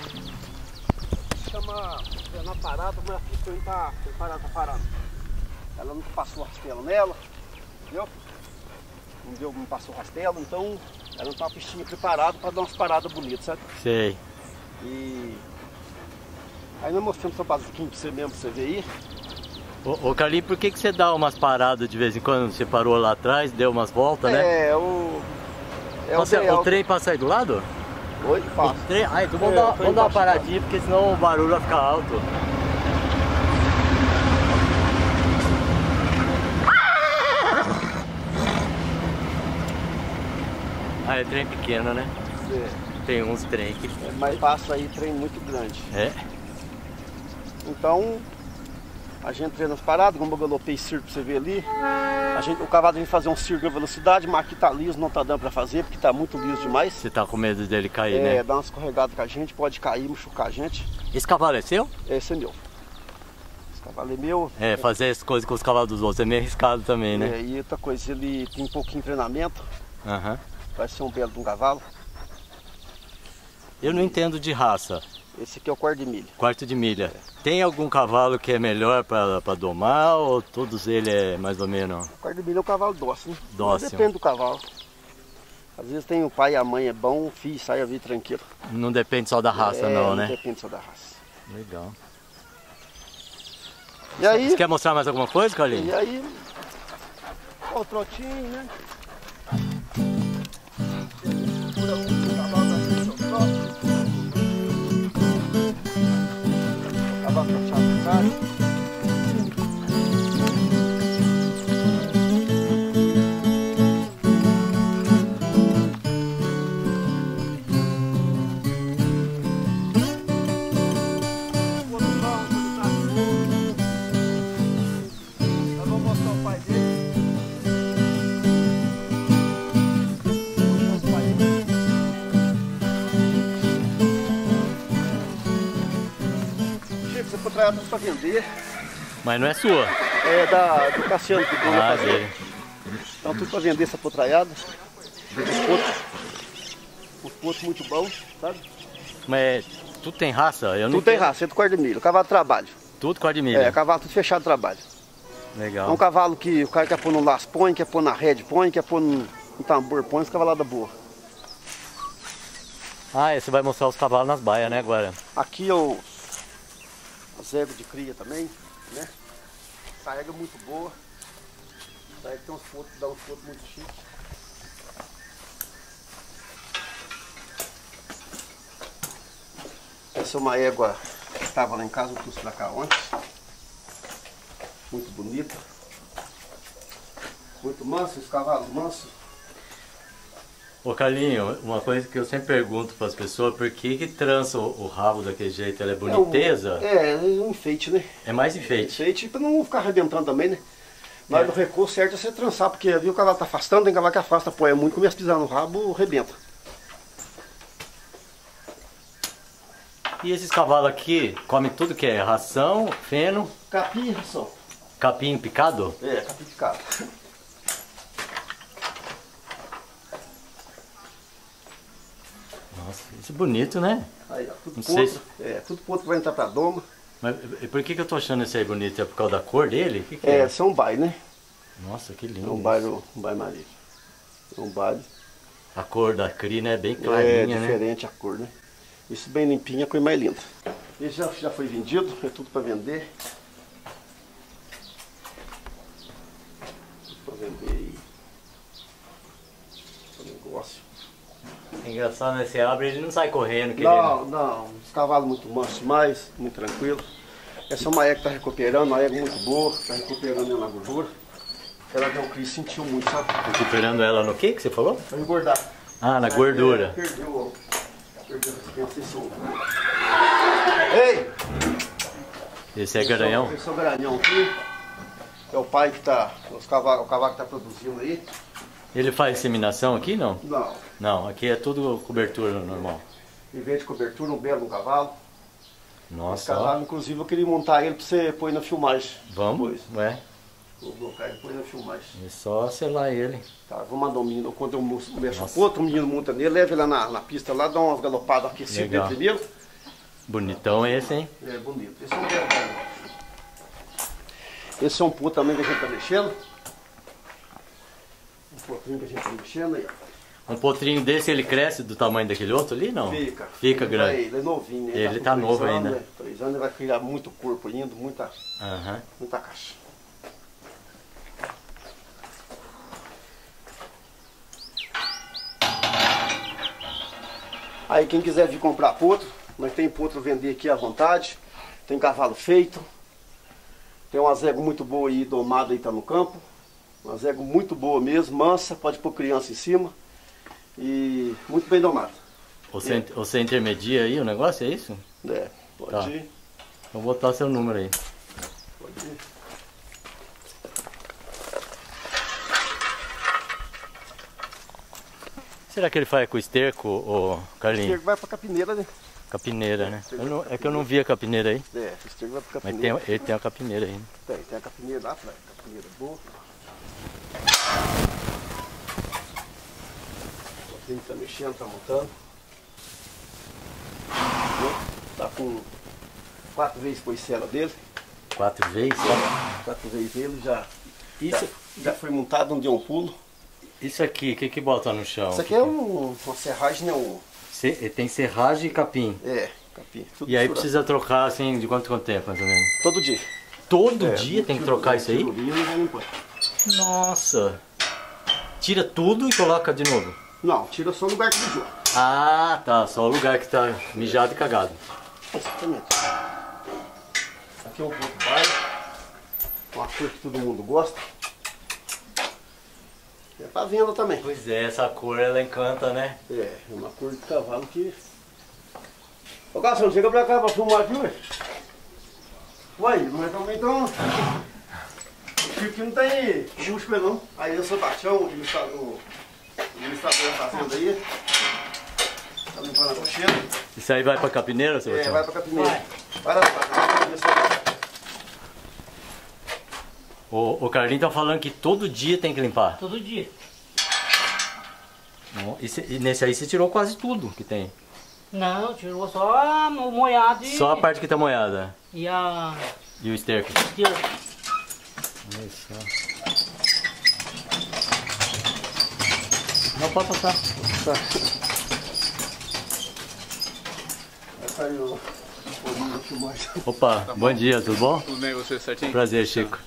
Chama é na parada, mas a pista tá parada, tá parada. ela não passou rastelo nela, entendeu? Não, deu, não passou rastelo, então ela não tá uma pistinha preparada para dar umas paradas bonitas, sabe? Sei. E aí nós mostramos essa basiquinha pra você mesmo, pra você ver aí. Ô, ô Carlinhos, por que, que você dá umas paradas de vez em quando? Você parou lá atrás, deu umas voltas, né? É, o... É Nossa, o, o trem passa aí do lado? Oi, passa. O trem... Ah, então vamos, É, dar, o trem vamos dar uma passa paradinha, porque senão o barulho vai ficar alto. Ah, é trem pequeno, né? É. Tem uns trem que... É, mas passa aí trem muito grande. É? Então, a gente vê nas paradas, como eu galopei circo pra você ver ali, a gente, o cavalo vem fazer um circo a velocidade, mas aqui tá liso, não tá dando pra fazer, porque tá muito liso demais. Você tá com medo dele cair, é, né? dá uma escorregada com a gente, pode cair, machucar a gente. Esse cavalo é seu? Esse é meu. Esse cavalo é meu. É, fazer as coisas com os cavalos dos outros é meio arriscado também, né? É, e outra coisa, ele tem um pouquinho de treinamento, Aham. vai ser um belo de um cavalo. Eu não entendo de raça. Esse aqui é o quarto de milha. Quarto de milha. Tem algum cavalo que é melhor para domar ou todos eles é mais ou menos O quarto de milha é um cavalo dócil, né? dócil? Depende do cavalo. Às vezes tem o pai e a mãe é bom, o filho sai a vida tranquilo. Não depende só da raça, É, não, não né? depende só da raça. Legal. E aí, Você quer mostrar mais alguma coisa, Carlinhos? e aí, ó, o trotinho, né? Segura o cavalo da frente, o trote. O cavalo troteado no carro. Tudo para vender. Mas não é sua. É da, do Cassiano que deu Ah, na fazenda. dele. Então tudo para vender essa potraiada. Os potos, os potos muito bons, sabe? Mas tudo tem raça? Eu não Tudo tem entendo. raça, é do quarto de milho. O cavalo de trabalho. Tudo quarto de milha. É, cavalo tudo fechado de trabalho. É Legal. um cavalo que o cara quer pôr no laço põe, quer pôr na rede põe, quer pôr no, no tambor põe, essa cavalada boa. Ah, e você vai mostrar os cavalos nas baias, né, agora? Aqui é o as éguas de cria também, né? Essa égua é muito boa. Essa égua tem uns fotos, dá uns fotos muito chiques. Essa é uma égua que estava lá em casa, eu trouxe pra cá ontem. Muito bonita. Muito manso, os cavalos mansos. Ô Carlinho, uma coisa que eu sempre pergunto para as pessoas, por que que trança o, o rabo daquele jeito? Ela é boniteza? É, um, é um enfeite, né? É mais enfeite. Enfeite para não ficar arrebentando também, né? Mas É. o recurso certo é você trançar, porque viu o cavalo tá afastando, tem cavalo que afasta, pô, é muito, começa a pisar no rabo, arrebenta. E esses cavalos aqui comem tudo que é ração, feno, Capim e ração. capim picado? É, capim picado. Nossa, isso é bonito, né? Aí, ó, tudo Não sei potro. É, tudo potro que vai entrar pra doma. Mas e por que que eu tô achando esse aí bonito? É por causa da cor dele? O que que É, é? são baile, né? Nossa, que É lindo. um isso. baile, um baile marido. É um baile. A cor da crina é bem É clarinha, né? diferente a cor, né? Isso bem limpinho, a cor mais linda. Esse já, já foi vendido, é tudo para vender. Tudo para vender aí. O negócio. É engraçado, né? Você abre ele não sai correndo. Querendo. Não, não, os cavalos muito mansos demais, muito tranquilo. Essa é uma égua que está recuperando, uma égua muito boa, está recuperando ela na gordura. Ela deu um crise, sentiu muito, sabe? Recuperando ela no que que você falou? Para engordar. Ah, na gordura. É, perdeu, perdeu a sensação. Ei! Esse é garanhão? Esse é o garanhão aqui. É o pai que está, os cavalos, o cavalo que está produzindo aí. Ele faz inseminação aqui, não? Não, Não, aqui é tudo cobertura normal. em vez de cobertura, um belo no cavalo. Esse Nossa, cavalo, ó. inclusive, eu queria montar ele para você pôr na filmagem. Vamos? Ué, Vou colocar ele e pôr na filmagem. é só selar ele. Tá, vou mandar um menino, quando eu começo o Nossa. outro menino monta nele, leva ele lá na, na pista lá, dá umas galopadas aquecidas Legal. dele primeiro. Bonitão esse, hein? É bonito. Esse é um belo cara. Esse é um potro também que a gente tá mexendo. Um potrinho que a gente tá mexendo aí, ó. Um potrinho desse, ele cresce do tamanho daquele outro ali, não? Fica. Fica ele grande. Vai, ele é novinho, né? Ele tá, tá novo anos, ainda. Né? Três anos ele vai criar muito corpo ainda, muita, uhum. muita caixa. Aí quem quiser vir comprar potro, nós tem potro vender aqui à vontade. Tem cavalo feito. Tem uma zego muito boa aí, domada aí, tá no campo. Uma zego muito boa mesmo, mansa, pode pôr criança em cima. E muito bem domada. Você, é. você intermedia aí o negócio, é isso? É, pode tá. ir. Vou botar seu número aí. Pode ir. Será que ele faz com esterco, ô Carlinhos? O esterco vai pra capineira, né? Capineira, né? Eu não, é que eu não vi a capineira aí. É, o esterco vai pra capineira. Mas tem, ele tem a capineira aí. Né? Tem, tem a capineira lá atrás. Capineira boa. O potrinho tá mexendo, tá montando. Tá com quatro vezes coicela dele. Quatro vezes? Quatro, quatro vezes ele já. Isso já, já foi montado, não deu um pulo. Isso aqui, o que que bota no chão? Isso aqui é um, uma serragem, né? Um... Se, tem serragem e capim. É, capim. Tudo e aí misturado. Precisa trocar assim de quanto quanto tempo, mais ou menos? Todo dia. Todo é, dia tem que trocar isso aí? Nossa! Tira tudo e coloca de novo? Não, tira só o lugar que mijou. Ah, tá. Só o lugar que tá mijado e cagado. Exatamente. Aqui é um pouco baixo. Uma cor que todo mundo gosta. É pra venda também. Pois é, essa cor ela encanta, né? É, é uma cor de cavalo que... Ô Cação, chega pra cá pra filmar aqui, ué. Ué, mas também então... O Chico não tem músculo não. Aí eu sou Tachão, o administrador, o administrador da fazenda aí. Tá limpando a cocheira. Isso aí vai pra capineira, seu É, vai pra capineira. Vai, vai lá, vai. O, o Carlinhos tá falando que todo dia tem que limpar. Todo dia. E, cê, e nesse aí você tirou quase tudo que tem. Não, tirou só o moiado e... Só a parte que tá moiada. E a... E o esterco. Esterco. Olha só. Não pode passar. Tá. Vai sair o... Opa, tá bom dia, tudo bom? Tudo bem, você certinho? Prazer, Chico.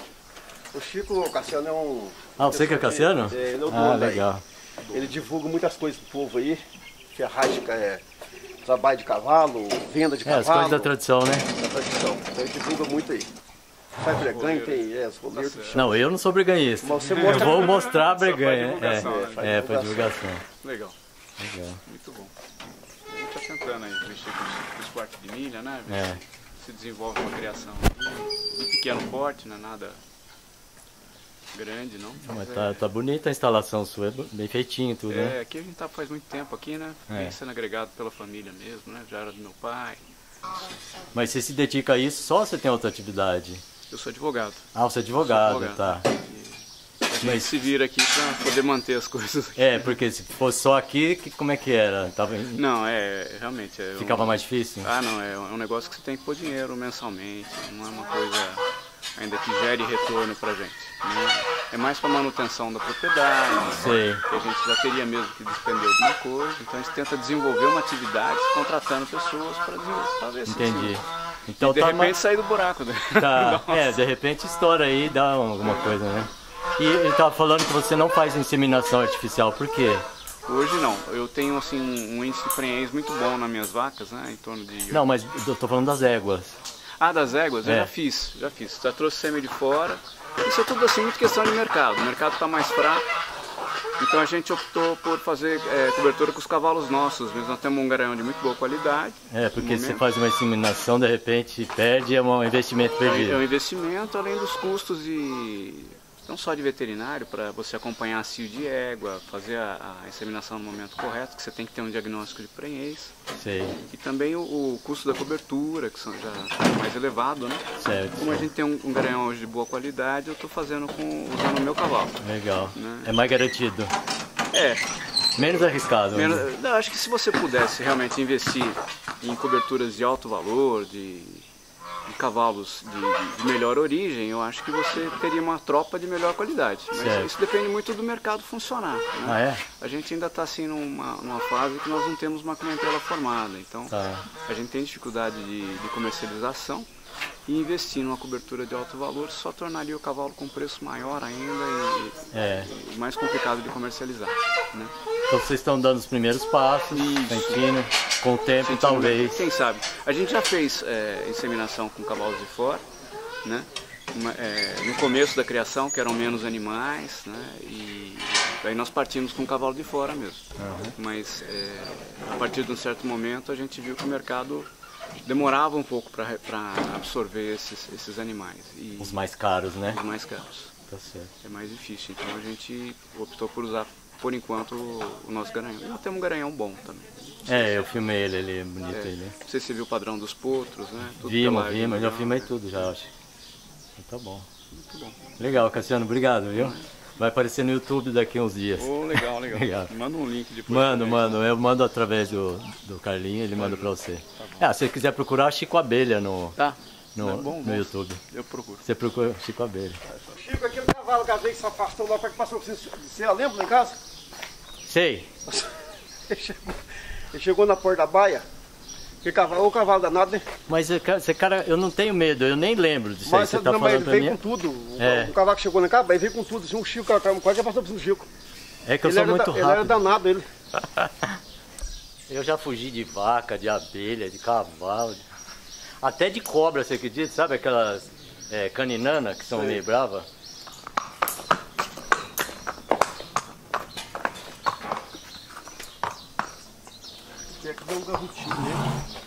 O Chico, o Cassiano é um... Ah, você que é Cassiano? É, ele é o dono. Ah, legal. Aí. Ele divulga muitas coisas pro povo aí. Ferragem, é, trabalho de cavalo, venda de é, cavalo. As coisas da tradição, né? Da tradição. Então ele divulga muito aí. Sai breganha, tem é, os roleiros. Tá não, eu não sou breganhista. Mas você mostra... Eu vou mostrar a breganha. É, é, é, pra divulgação. Legal. Legal. Muito bom. A gente tá tentando aí mexer com o esporte de milha, né? É. Se desenvolve uma criação de pequeno porte, não é nada grande, não. Mas tá, é... tá bonita a instalação sua, é bem feitinho tudo, é, né? É, aqui a gente tá faz muito tempo aqui, né? Vem é. sendo agregado pela família mesmo, né? Já era do meu pai. Mas você se dedica a isso só ou você tem outra atividade? Eu sou advogado. Ah, você é advogado, advogado. Tá. E a gente Mas... se vira aqui pra poder manter as coisas aqui. É, porque se fosse só aqui, como é que era? Tava... Não, é, realmente... É Ficava um... mais difícil? Ah, não, é um negócio que você tem que pôr dinheiro mensalmente, não é uma coisa ainda que gere retorno pra gente. Né? É mais para manutenção da propriedade, Sei. que a gente já teria mesmo que despender alguma coisa. Então a gente tenta desenvolver uma atividade contratando pessoas para ver se Entendi. Então, e de tá repente uma... sair do buraco. Né? Tá. É, de repente estoura aí e dá alguma coisa, né? E ele estava falando que você não faz inseminação artificial, por quê? Hoje não, eu tenho assim um índice de prenhez muito bom nas minhas vacas, né? Em torno de... Não, mas eu tô falando das éguas. Ah, das éguas? É. Eu já fiz, já fiz. Já trouxe sêmen de fora. Isso é tudo assim, muito questão de mercado. O mercado está mais fraco. Então a gente optou por fazer é, cobertura com os cavalos nossos. Nós temos um garanhão de muito boa qualidade. É, porque você faz uma inseminação, de repente perde, é um investimento perdido. É um investimento, além dos custos de... não só de veterinário, para você acompanhar a cio de égua, fazer a, a inseminação no momento correto, que você tem que ter um diagnóstico de prenhez. Sei. E também o, o custo da cobertura, que são já mais elevado, né? Certo. Como a gente tem um, um garanhão hoje de boa qualidade, eu estou fazendo com, usando o meu cavalo. Legal. Né? É mais garantido. É. Menos arriscado. Menos, não, acho que se você pudesse realmente investir em coberturas de alto valor, de de cavalos de, de melhor origem, eu acho que você teria uma tropa de melhor qualidade. Mas certo. Isso depende muito do mercado funcionar. Né? Ah, é? A gente ainda está assim numa, numa fase que nós não temos uma clientela formada. Então tá. A gente tem dificuldade de, de comercialização. E investir numa cobertura de alto valor só tornaria o cavalo com preço maior ainda e, é. e mais complicado de comercializar. Né? Então vocês estão dando os primeiros passos, sentindo, com o tempo sentindo, talvez. Quem sabe? A gente já fez é, inseminação com cavalos de fora, né? Uma, é, no começo da criação, que eram menos animais, né? E aí nós partimos com o cavalo de fora mesmo. Uhum. Mas é, a partir de um certo momento a gente viu que o mercado demorava um pouco para absorver esses, esses animais. E os mais caros, né? Os mais caros. Tá certo. É mais difícil. Então a gente optou por usar, por enquanto, o nosso garanhão. E nós temos um garanhão bom também. É, eu filmei ele, ele é bonito. É, ele. Não sei se você viu o padrão dos potros, né? Tudo vimos, vimos. Já filmei né? tudo, já acho. Tá bom. Muito bom. Legal, Cassiano. Obrigado, viu? Vai aparecer no YouTube daqui a uns dias. Oh, legal, legal. legal. Manda um link depois. Mando, mando. Eu mando através do, do Carlinho, ele manda pra você. Tá ah, se você quiser procurar Chico Abelha no, tá. no, é bom, no bom. YouTube. Eu procuro. Você procura Chico Abelha. Chico, aquele cavalo casei que se afastou lá, para que passou você, você lembra lá em casa? Sei. Ele chegou, ele chegou na porta da baia. Que cavalo, o cavalo danado, né? Mas esse cara, eu não tenho medo, eu nem lembro disso. Mas aí, você tá não, falando ele pra veio mim. com tudo. O, é. o cavalo que chegou na casa, ele veio com tudo. Assim, um Chico, quase já passou por cima do Chico. É que eu ele sou muito da, rápido. Ele era danado, ele. Eu já fugi de vaca, de abelha, de cavalo, de... até de cobra, você acredita? Sabe aquelas é, caninanas que são Sim. meio bravas? Tem que dar um garrotinho nele.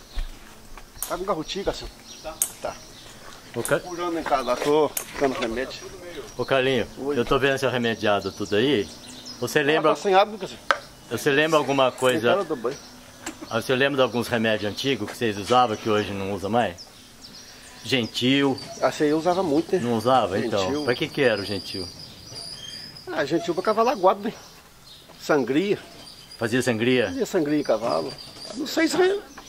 Tá com garrotinho, Cassiano? Tá. Tá. O Car... Curando em casa, tô ficando remédio. Ô Carlinho, Oi. eu tô vendo seu remediado tudo aí. Você lembra... Tá sem hábito, Cassiano. Você lembra alguma coisa... Você lembra de alguns remédios antigos que vocês usavam que hoje não usa mais? Gentil. Ah, esse aí eu usava muito, né? Não usava? Gentil. Então. Pra que que era o gentil? Ah, gentil pra cavalo aguado, né? Sangria. Fazia sangria? Fazia sangria em cavalo. Não sei se...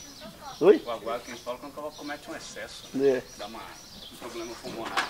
Oi? O aguado que a gente fala quando o cavalo comete um excesso. É. Dá uma, um problema pulmonar.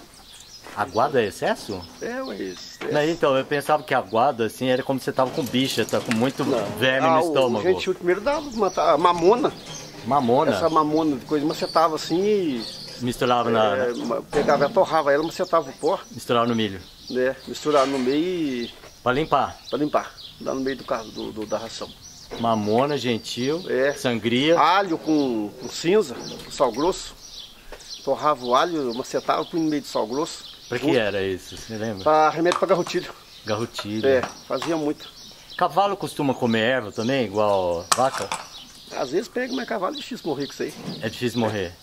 Aguado é excesso? É, mas... É. Não, então, eu pensava que aguado, assim, era como se você tava com bicha, tá com muito não. verme ah, no estômago. O gentil primeiro dava uma mamona. Mamona? Essa mamona de coisa, macetava assim e... Misturava é, na... Pegava, torrava ela, macetava o pó. Misturava no milho? É, misturava no meio e... Pra limpar? Pra limpar, lá no meio do carro, do, do, da ração. Mamona, gentil, é. sangria... Alho com, com cinza, com sal grosso. Torrava o alho, macetava, põe no meio do sal grosso. Pra que era isso, você lembra? Pra remédio pra garrotilho. Garrotilho. É, fazia muito. Cavalo costuma comer erva também, igual vaca? Às vezes pega, mas cavalo é difícil morrer com isso aí. É difícil morrer.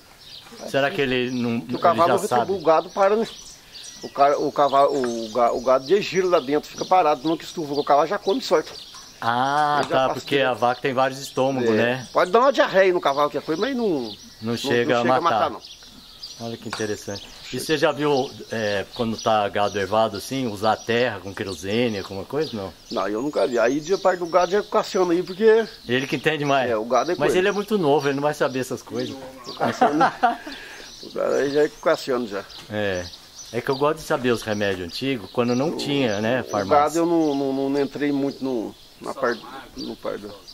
É Será que ele não o cavalo ele já sabe? O gado para, né? O, cara, o, cavalo, o, gado, o gado de giro lá dentro, fica parado, não que estufa, o cavalo já come sorte. Ah, tá, porque a vaca tem vários estômagos, é. né? Pode dar uma diarreia no cavalo que foi, mas não, não, não chega, não, não a, chega matar. a matar. Não. Olha que interessante. E você já viu, é, quando tá gado ervado assim, usar terra com querosene, alguma coisa? Não? Não, eu nunca vi. Aí de parte do gado já é com o Cassiano aí, porque... Ele que entende mais. É, o gado é Mas coisa. ele é muito novo, ele não vai saber essas coisas. O Cassiano, o gado aí já é com o Cassiano já. É. É que eu gosto de saber os remédios antigos, quando não o, tinha, né, farmácia. O gado eu não, não, não entrei muito no, na parte no par do...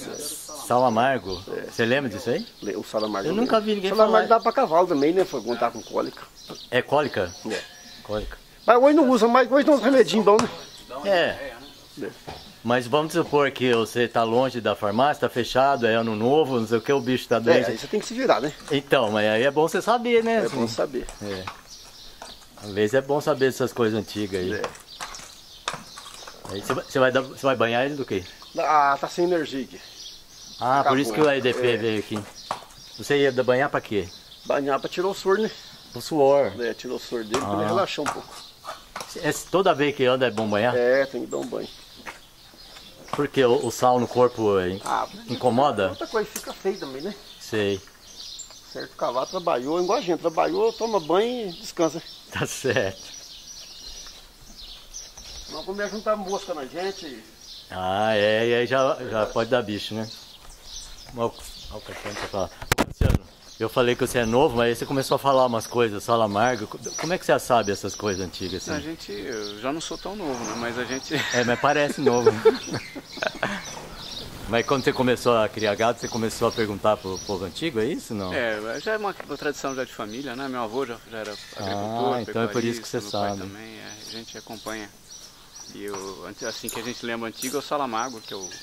Sal amargo? É. Você lembra disso aí? O sal amargo. Eu nunca vi ninguém falar. O sal amargo falar. dá pra cavalo também, né? Foi contar com cólica. É cólica? É. Cólica. Mas hoje não usa mais, hoje não usa remedinho bom, né? É. é. Mas vamos supor que você tá longe da farmácia, tá fechado, é ano novo, não sei o que, o bicho tá doente. É, aí você tem que se virar, né? Então, mas aí é bom você saber, né? É assim. bom saber. É. Às vezes é bom saber dessas coisas antigas aí. É. Aí você vai, você vai, dar, você vai banhar ele do quê? Ah, tá sem energia aqui. Ah, Acabou. Por isso que o E D P é. veio aqui. Você ia banhar pra quê? Banhar pra tirar o suor, né? O suor? É, tirou o suor dele ah. pra ele relaxar um pouco. É, toda vez que anda é bom banhar? É, tem que dar um banho. Porque o, o sal no corpo hein, ah, incomoda? Outra coisa, fica feio também, né? Sei. Certo, o cavalo trabalhou, igual a gente, trabalhou, toma banho e descansa. Tá certo. Não comer juntar mosca na gente. Ah, é, e aí já, já pode dar bicho, né? Olha o Cassiano pra falar. Cassiano, Eu falei que você é novo, mas aí você começou a falar umas coisas, sala amarga. Como é que você sabe essas coisas antigas assim? A gente, eu já não sou tão novo, né? Mas a gente... É, mas parece novo. Mas quando você começou a criar gado, você começou a perguntar pro povo antigo, é isso não? É, já é uma, uma tradição já de família, né? Meu avô já, já era agricultor, ah, então é por isso que você meu sabe. pai também, é, a gente acompanha. E eu, assim que a gente lembra antigo, é o salamago, que é o, o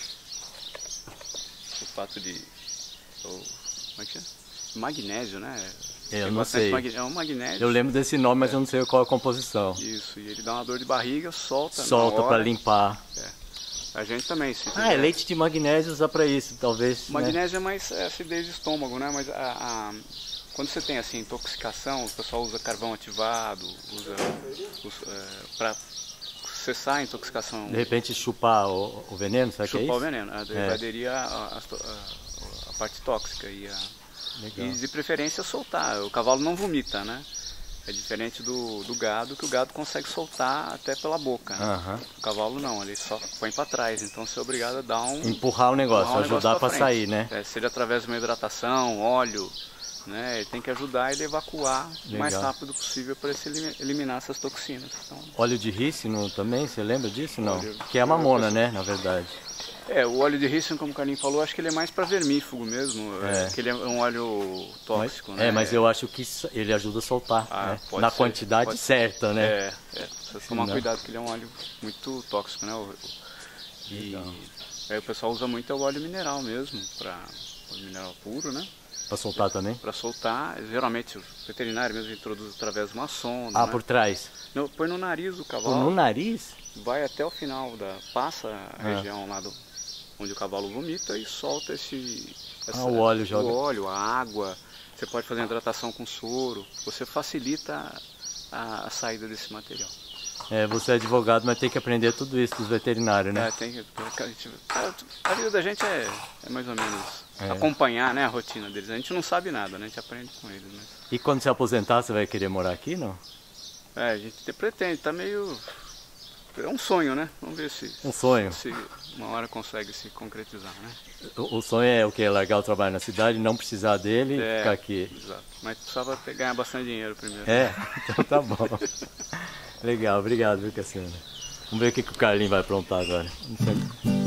fato de... O, como é que é? Magnésio, né? É, eu não sei. Mag... É um magnésio. Eu lembro desse nome, mas é. eu não sei qual é a composição. Isso, e ele dá uma dor de barriga, solta. Solta para limpar. É. A gente também. Se ah, tiver... é leite de magnésio usa para isso, talvez. O magnésio, né? É mais é, acidez de estômago, né? Mas a, a... quando você tem assim intoxicação, o pessoal usa carvão ativado, usa, usa é, para cessar a intoxicação. De repente chupar o, o veneno, sabe que é isso? Chupar o veneno, é. Vai aderir a, a, a, a parte tóxica e a... Legal. E de preferência soltar. O cavalo não vomita, né? É diferente do, do gado, que o gado consegue soltar até pela boca. Né? Uhum. O cavalo não, ele só põe para trás. Então você é obrigado a dar um... Empurrar o negócio, empurrar ajudar para sair, né? É, seja através de uma hidratação, óleo, né? Ele tem que ajudar ele a evacuar Legal. o mais rápido possível para ele eliminar essas toxinas. Então... Óleo de rícino também, você lembra disso? Não? Óleo... Que é a mamona, né? Na verdade. É, o óleo de rícino, como o Carlinhos falou, acho que ele é mais para vermífugo mesmo, é. que ele é um óleo tóxico, mas, né? É, mas eu acho que ele ajuda a soltar, ah, né? Na ser, quantidade certa, né? É, é, precisa tomar Não. cuidado, porque ele é um óleo muito tóxico, né? E aí o pessoal usa muito o óleo mineral mesmo, para óleo mineral puro, né? Para soltar também? Para soltar, geralmente o veterinário mesmo introduz através de uma sonda. Ah, né? por trás? Não, põe no nariz do cavalo. No nariz? Vai até o final, da, passa a ah. região lá do... onde o cavalo vomita e solta esse essa, ah, o óleo o joga. óleo, a água. Você pode fazer hidratação com soro. Você facilita a, a saída desse material. É, você é advogado, mas tem que aprender tudo isso dos veterinários, né? É, tem que. A, a vida da gente é, é mais ou menos é. acompanhar, né, a rotina deles. A gente não sabe nada, né? A gente aprende com eles. Né? E quando você aposentar, você vai querer morar aqui, não? É, a gente pretende, tá meio. É um sonho, né? Vamos ver se, um sonho. se uma hora consegue se concretizar, né? O, o sonho é o quê? Largar o trabalho na cidade, não precisar dele é, e ficar aqui. Exato. Mas precisava ter, ganhar bastante dinheiro primeiro. É? Então tá bom. Legal, obrigado, viu, Cassiano? Vamos ver o que, que o Carlinhos vai aprontar agora. Não sei.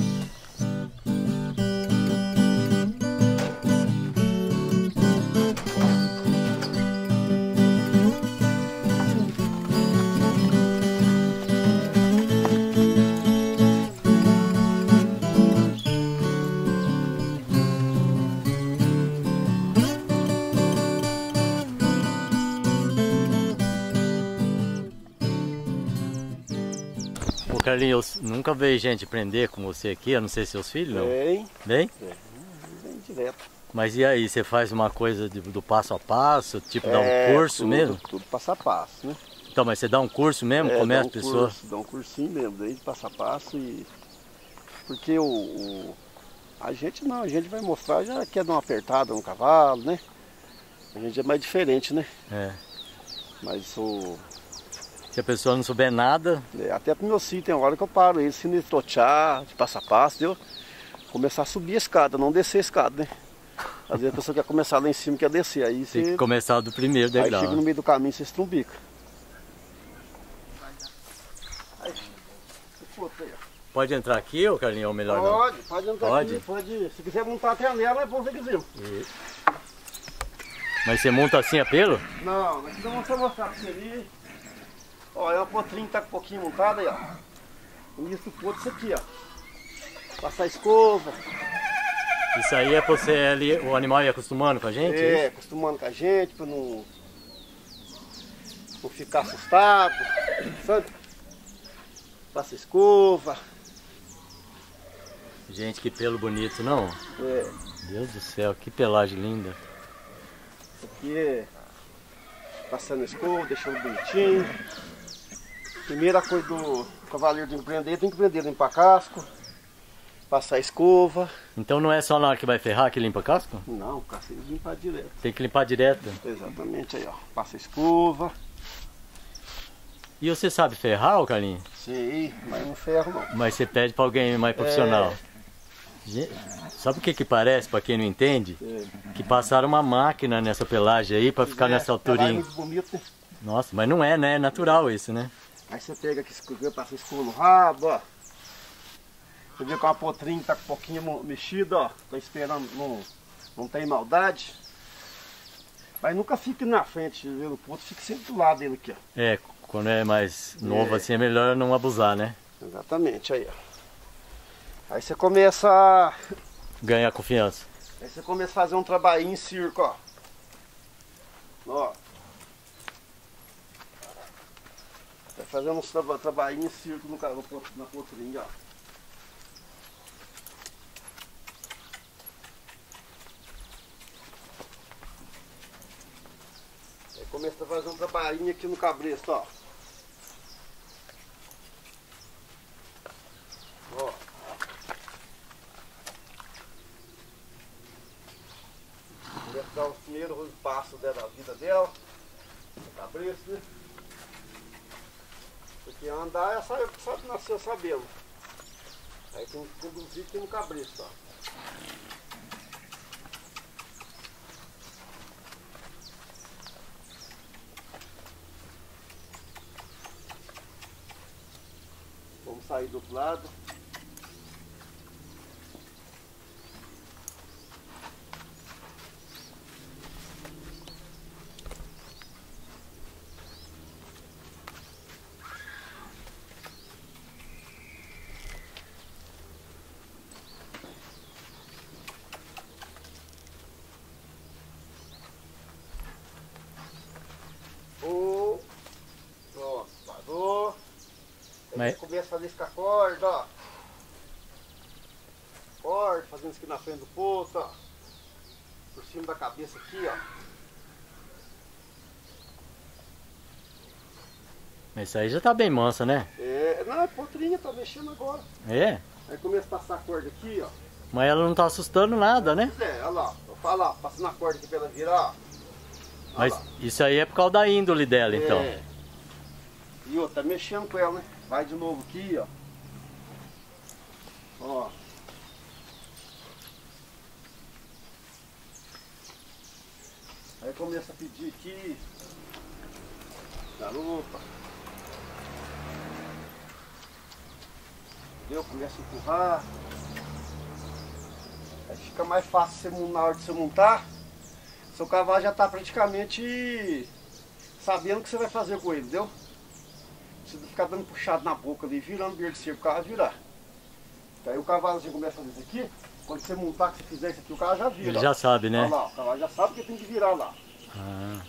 Carlinhos, eu nunca vejo gente aprender com você aqui, eu não sei se seus filhos, não? Vem. Vem? Vem, vem direto. Mas e aí, você faz uma coisa de, do passo a passo, tipo é, dá um curso tudo, mesmo? Tudo passo a passo, né? Então, mas você dá um curso mesmo? É, Começa um as pessoas? Curso, dá um cursinho mesmo, desde passo a passo e... Porque o, o... a gente não, a gente vai mostrar, já quer dar uma apertada no cavalo, né? A gente é mais diferente, né? É. Mas o... Se a pessoa não souber nada... É, até pro meu sítio tem hora que eu paro ele, se me trotear, de passo a passo, deu? Começar a subir a escada, não descer a escada, né? Às vezes a pessoa quer começar lá em cima, quer descer, aí tem você... que começar do primeiro degrau. Aí chega no meio do caminho, você estrumbica. Aí, pode entrar aqui, ô Carlinhos, ou melhor pode, não? Pode, entrar pode? aqui, pode. Se quiser montar até a nela, é bom você quiser. E... Mas você monta assim a pelo? Não, mas eu vou mostrar pra você ali. Ó, é uma potrinha que tá com um pouquinho montada aí, ó. E isso tudo isso aqui, ó. Passar escova. Isso aí é pra você ali, o animal ir acostumando com a gente? É, acostumando com a gente, pra não, não ficar assustado, sabe? Passa escova. Gente, que pelo bonito, não? É. Deus do céu, que pelagem linda. Isso aqui é passando escova, deixando bonitinho. Primeira coisa do cavaleiro tem que prender, tem que prender, limpar casco, passar escova. Então não é só na hora que vai ferrar que limpa casco? Não, o casco tem que limpar direto. Tem que limpar direto? Exatamente, aí ó, passa escova. E você sabe ferrar, ô Carlinhos? Sei, mas não ferro não. Mas você pede para alguém mais profissional? É, Gente, sabe o que que parece, pra quem não entende? É. Que passaram uma máquina nessa pelagem aí pra ficar É, nessa alturinha. é muito bonito, né? Nossa, mas não é, né? É natural isso, né? Aí você pega aqui, escorreu, passa escuro no rabo, ó. Você vê que uma potrinha tá com um pouquinho mexida, ó. Tô esperando, não, não tem maldade. Mas nunca fique na frente, viu? O potro fica sempre do lado dele aqui, ó. É, quando é mais novo É. assim é melhor não abusar, né? Exatamente, aí, ó. Aí você começa a... Ganhar confiança. Aí você começa a fazer um trabalhinho em circo, ó. Ó. Vai fazendo uns traba trabalhinhos em circo no, no, na potrinha, ó. Aí começa a fazer um trabalhinho aqui no cabresto, ó. Ó. Começa a dar os primeiros passos dela, da vida dela. No cabresto, né? Porque andar é só eu que sabe nascer sabendo. Aí tem que conduzir aqui no cabresto, ó. Vamos sair do outro lado. Oh, pronto, parou. Aí Mas- você começa a fazer isso com a corda, ó. Corda, fazendo isso aqui na frente do potro, ó. Por cima da cabeça aqui, ó. Mas isso aí já tá bem mansa, né? É, não, é potrinha, tá mexendo agora. É? Aí começa a passar a corda aqui, ó. Mas ela não tá assustando nada, né? Pois é, olha lá, eu falo, ó, passando a corda aqui pra ela virar, ó. Mas lá. isso aí é por causa da índole dela, então. É. E outra, tá mexendo com ela, né? Vai de novo aqui, ó. Ó. Aí começa a pedir aqui. Garupa. Entendeu? Começa a empurrar. Aí fica mais fácil você, na hora de você montar. Seu cavalo já está praticamente sabendo o que você vai fazer com ele, entendeu? Você ficar dando puxado na boca ali, virando verde seco, o carro vai virar. Aí o cavalo já começa a fazer isso aqui, quando você montar, que você fizer isso aqui, o carro já vira. Ele ó. já sabe, né? Olha lá, o cavalo já sabe que tem que virar lá. Ah.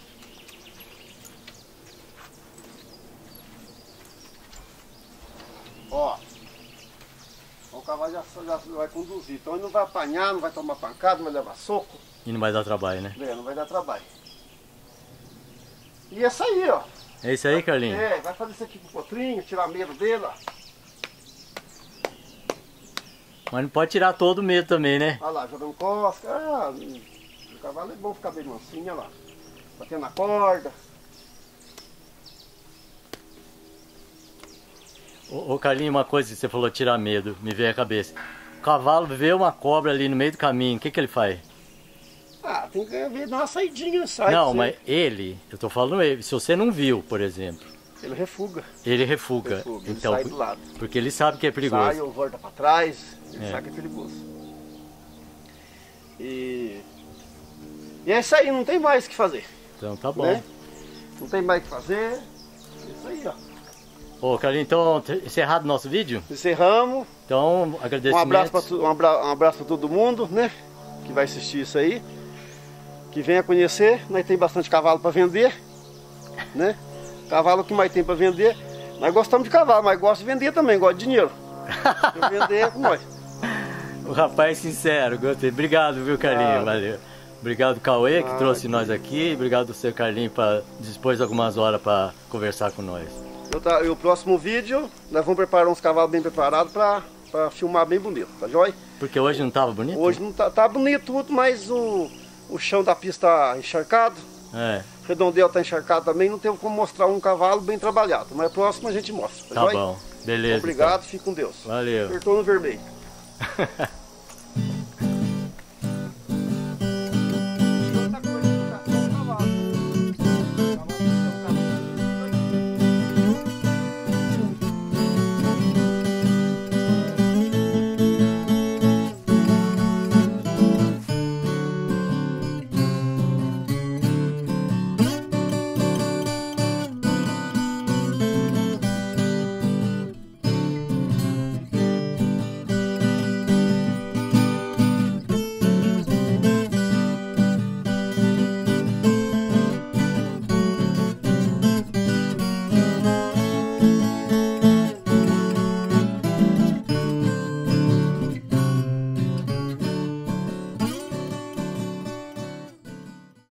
Ó. O cavalo já, já vai conduzir. Então ele não vai apanhar, não vai tomar pancada, não vai levar soco. E não vai dar trabalho, né? É, não vai dar trabalho. E essa aí, ó. É isso aí, Carlinhos? É, vai fazer isso aqui com o potrinho, tirar medo dele, ó. Mas não pode tirar todo o medo também, né? Olha lá, jogando cosca. Ah, o cavalo é bom ficar bem mansinho, olha lá. Batendo na corda. Ô, ô Carlinhos, uma coisa que você falou, tirar medo, me veio à cabeça. O cavalo vê uma cobra ali no meio do caminho, o que que ele faz? Ah, tem que ver, dar uma saidinha, sai. Não, você. mas ele, eu tô falando ele, se você não viu, por exemplo, Ele refuga. ele refuga. refuga. Ele Então, sai do lado. porque ele sabe que é perigoso. Sai ou volta pra trás, ele É. sabe que é perigoso. E... E é isso aí, não tem mais o que fazer. Então tá bom. Né? Não tem mais o que fazer. É isso aí, ó. Ô Carlinhos, então, encerrado o nosso vídeo? Encerramos. Então, agradecimento. Um abraço para um abra- um abraço para todo mundo, né? Que vai assistir isso aí. Que venha conhecer. Nós tem bastante cavalo para vender, né? Cavalo que mais tem para vender. Nós gostamos de cavalo, mas gosta de vender também, gosta de dinheiro. Eu vender é com nós. O rapaz sincero, gostei. Obrigado, viu, Carlinhos? Nada. Valeu. Obrigado, Cauê, que Ah, trouxe que- nós aqui. Obrigado, seu Carlinhos, para dispor de algumas horas para conversar com nós. Eu tá, e o próximo vídeo, nós vamos preparar uns cavalos bem preparados para filmar bem bonito, tá joia? Porque hoje não tava bonito? Hoje não tá, tá bonito tudo, mas o, o chão da pista tá encharcado. É, O redondel tá encharcado também, não teve como mostrar um cavalo bem trabalhado. Mas próximo a gente mostra, tá, tá joia? bom. Beleza. Obrigado, fique com Deus. Então. Valeu. Apertou no vermelho.